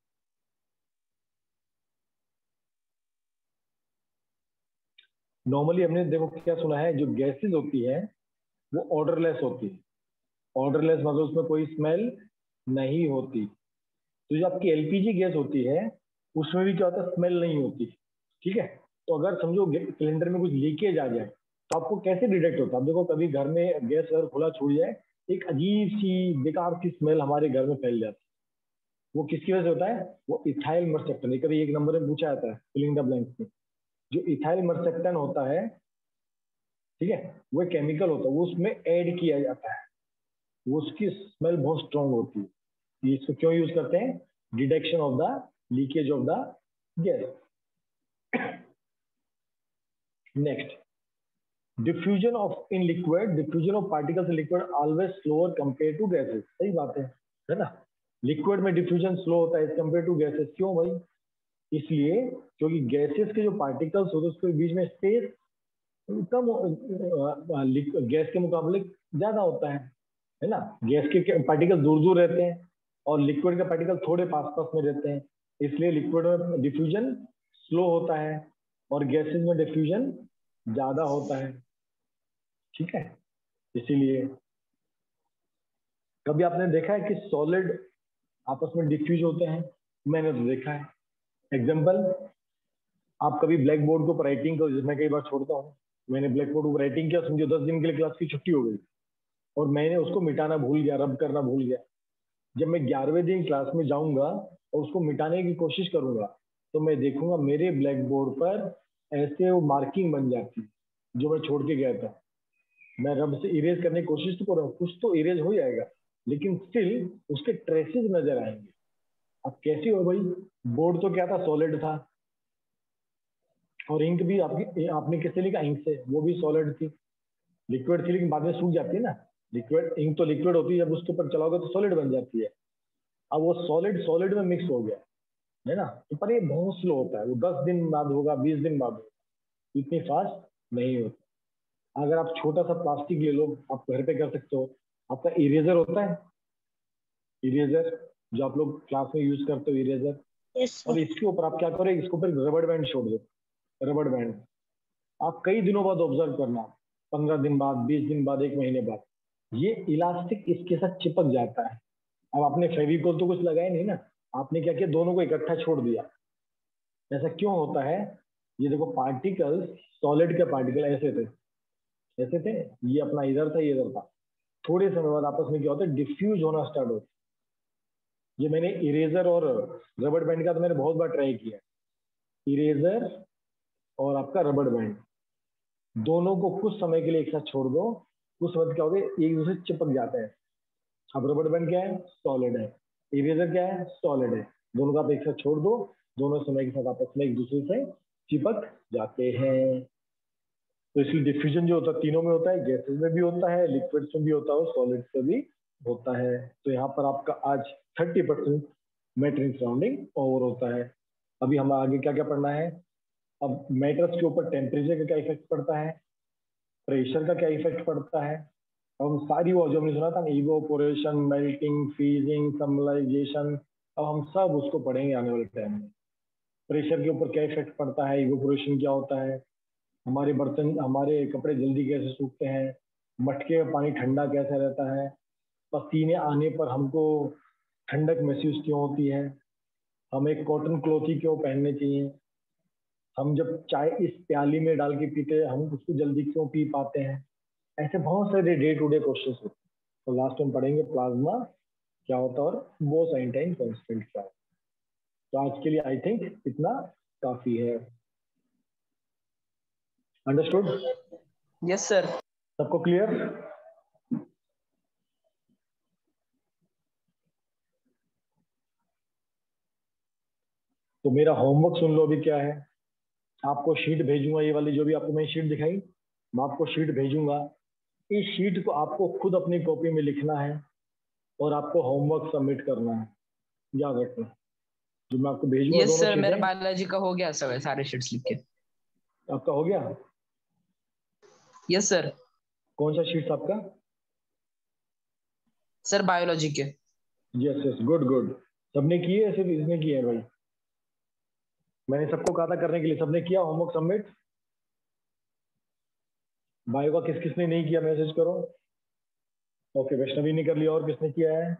नॉर्मली हमने देखो क्या सुना है, जो गैसेस होती है वो ऑर्डरलेस होती है। ऑर्डरलेस मतलब उसमें कोई स्मेल नहीं होती। तो जो आपकी एलपीजी गैस होती है उसमें भी क्या होता है, स्मेल नहीं होती। ठीक है, तो अगर समझो सिलेंडर में कुछ लीकेज आ जाए तो आपको कैसे डिटेक्ट होता है। देखो कभी घर में गैस अगर खुला छूट जाए, एक अजीब सी बेकार सी स्मेल हमारे घर में फैल जाती है। वो किसकी वजह से होता है, वो इथाइल मर्सेप्टन। कभी एक नंबर में पूछा जाता है फिलिंग द ब्लैंक्स में। जो इथाइल मर्सेप्टन होता है, ठीक है, वो केमिकल होता है, वो उसमें ऐड किया जाता है, वो उसकी स्मेल बहुत स्ट्रांग होती है। इसको क्यों यूज करते हैं, detection of the leakage of the gas. Next, diffusion of in liquid, diffusion of particles in liquid always slower compare to gases. सही बात है ना? लिक्विड में डिफ्यूजन स्लो होता है कंपेयर टू गैसेस। क्यों भाई? इसलिए क्योंकि गैसेस के जो पार्टिकल्स होते हैं उसके बीच में स्पेस कम गैस के मुकाबले ज्यादा होता है ना? गैस के पार्टिकल दूर दूर रहते हैं और लिक्विड के पार्टिकल थोड़े पास पास में रहते हैं, इसलिए लिक्विड में डिफ्यूजन स्लो होता है और गैसेस में डिफ्यूजन ज्यादा होता है। ठीक है, इसीलिए कभी आपने देखा है कि सॉलिड आपस में डिफ्यूज होते हैं? मैंने तो देखा है। एग्जांपल, आप कभी ब्लैक बोर्ड को राइटिंग को, मैं कई बार छोड़ता हूँ, मैंने ब्लैक बोर्ड को राइटिंग किया, समझो 10 दिन के लिए क्लास की छुट्टी हो गई और मैंने उसको मिटाना भूल गया, रब करना भूल गया। जब मैं 11वें दिन क्लास में जाऊंगा और उसको मिटाने की कोशिश करूंगा तो मैं देखूंगा मेरे ब्लैक बोर्ड पर ऐसे वो मार्किंग बन जाती जो मैं छोड़ के गया था। मैं रब से इरेज करने की कोशिश तो कर रहा हूँ, कुछ तो इरेज हो जाएगा, लेकिन स्टिल उसके ट्रेसेस नजर आएंगे। अब कैसे हो भाई? बोर्ड तो क्या था? सॉलिड था, और इंक भी आपने किससे लिखा? इंक से, वो भी सॉलिड थी। लिक्विड थी लेकिन बाद में सूख जाती है ना। लिक्विड इंक तो लिक्विड होती है, जब उसके ऊपर चलाओगे तो सॉलिड बन जाती है। अब वो सॉलिड सॉलिड में मिक्स हो गया है ना, तो पर ये बहुत स्लो होता है, वो 10 दिन बाद होगा, 20 दिन बाद होगा, इतनी फास्ट नहीं होता। अगर आप छोटा सा प्लास्टिक ले लो, आप घर पे कर सकते हो। आपका इरेजर होता है, इरेजर जो आप लोग क्लास में यूज करते हो, इरेजर, यस और सर। इसके ऊपर आप क्या करो, इसके ऊपर रबड़ बैंड छोड़ दो। रबड़ बैंड आप कई दिनों बाद ऑब्जर्व करना, 15 दिन बाद, 20 दिन बाद, 1 महीने बाद, ये इलास्टिक इसके साथ चिपक जाता है। अब आपने फेविकोल तो कुछ लगाया नहीं ना, आपने क्या किया, दोनों को इकट्ठा छोड़ दिया। ऐसा क्यों होता है? ये देखो, पार्टिकल्स, सॉलिड के पार्टिकल ऐसे थे, ऐसे थे, ये अपना इधर था, ये इधर था। थोड़े समय बाद आपस में क्या होता है, डिफ्यूज होना स्टार्ट होता है। ये मैंने इरेजर और रबड़ बैंड का तो मैंने बहुत बार ट्राई किया। इरेजर और आपका रबड़ बैंड दोनों को कुछ समय के लिए एक साथ छोड़ दो, उस वक्त क्या होगा, एक दूसरे से चिपक जाते हैं। अब रबड़ बैंड क्या है? सॉलिड है। इरेजर क्या है? सॉलिड है। दोनों को आप एक साथ छोड़ दो, दोनों समय के साथ आपस में एक दूसरे से चिपक जाते हैं। तो इसलिए डिफ्यूजन जो होता है तीनों में होता है, गैसेस में भी होता है, लिक्विड्स में भी होता है और सॉलिड्स में भी होता है। तो यहाँ पर आपका आज 30% मैटर इन सराउंडिंग ओवर होता है। अभी हम आगे क्या क्या पढ़ना है? अब मैटर्स के ऊपर टेम्परेचर का क्या इफेक्ट पड़ता है, प्रेशर का क्या इफेक्ट पड़ता है, अब हम सारी वो जो हमने सुना था, इवोपोरेशन, मेल्टिंग, फ्रीजिंग, समलाइजेशन, अब हम सब उसको पढ़ेंगे आने वाले टाइम में। प्रेशर के ऊपर क्या इफेक्ट पड़ता है, इवोपोरेशन क्या होता है, हमारे बर्तन, हमारे कपड़े जल्दी कैसे सूखते हैं, मटके में पानी ठंडा कैसे रहता है, पसीने आने पर हमको ठंडक महसूस क्यों होती है, हमें कॉटन क्लॉथ ही क्यों पहनने चाहिए, हम जब चाय इस प्याली में डाल के पीते हैं हम उसको जल्दी क्यों पी पाते हैं। ऐसे बहुत सारे डे टू डे क्वेश्चन होते हैं। तो लास्ट में पढ़ेंगे प्लाज्मा क्या होता है और बोस-आइंस्टाइन कांस्टेंट क्या है। तो आज के लिए आई थिंक इतना काफी है। अंडरस्टूड? Yes sir. सबको क्लियर? तो मेरा होमवर्क सुन लो अभी क्या है। आपको शीट भेजूंगा, ये वाली जो भी आपको मैं शीट दिखाई, मैं आपको शीट भेजूंगा। इस शीट को आपको खुद अपनी कॉपी में लिखना है और आपको होमवर्क सबमिट करना है, याद रखना। जो मैं आपको भेजूंगा यस दोनों सर, मेरा शीटें। बायोलॉजी का हो गया सर, सारे शीट्स लिख के। आपका हो गया? Yes sir. कौन सा शीट आपका? सर बायोलॉजी के। Yes yes, good good. सबने किए है, सिर्फ इसने किए है भाई? मैंने सबको कहा था करने के लिए, सबने किया होमवर्क सबमिट? बायो का किस किसने नहीं किया मैसेज करो। ओके, वैष्णवी ने कर लिया, और किसने किया है?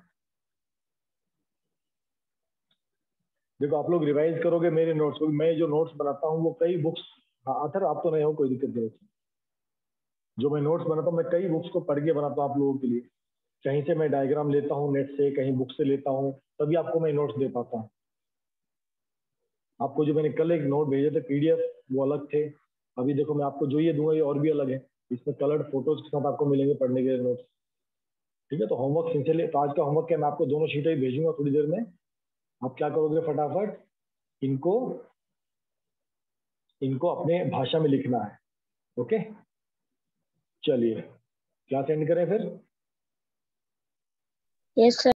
देखो आप लोग रिवाइज करोगे मेरे नोट्स को, मैं जो नोट्स बनाता हूँ वो कई बुक्स, आथर आप तो नहीं हो, कोई दिक्कत नहीं। जो मैं नोट्स बनाता हूँ मैं कई बुक्स को पढ़ के बनाता हूँ आप लोगों के लिए। कहीं से मैं डायग्राम लेता हूँ नेट से, कहीं बुक से लेता हूँ, तभी आपको मैं नोट्स दे पाता हूँ। आपको जो मैंने कल एक नोट भेजे थे पीडीएफ, वो अलग थे। अभी देखो मैं आपको जो ये दूंगा ये और भी अलग है, इसमें कलर्ड फोटोज के साथ आपको मिलेंगे पढ़ने के नोट्स। ठीक है, तो होमवर्क सिंसियरली, तो आज का होमवर्क क्या, मैं आपको दोनों शीटें भेजूंगा थोड़ी देर में। आप क्या करोगे, फटाफट इनको अपने भाषा में लिखना है। ओके, चलिए क्लास एंड करें फिर। Yes sir.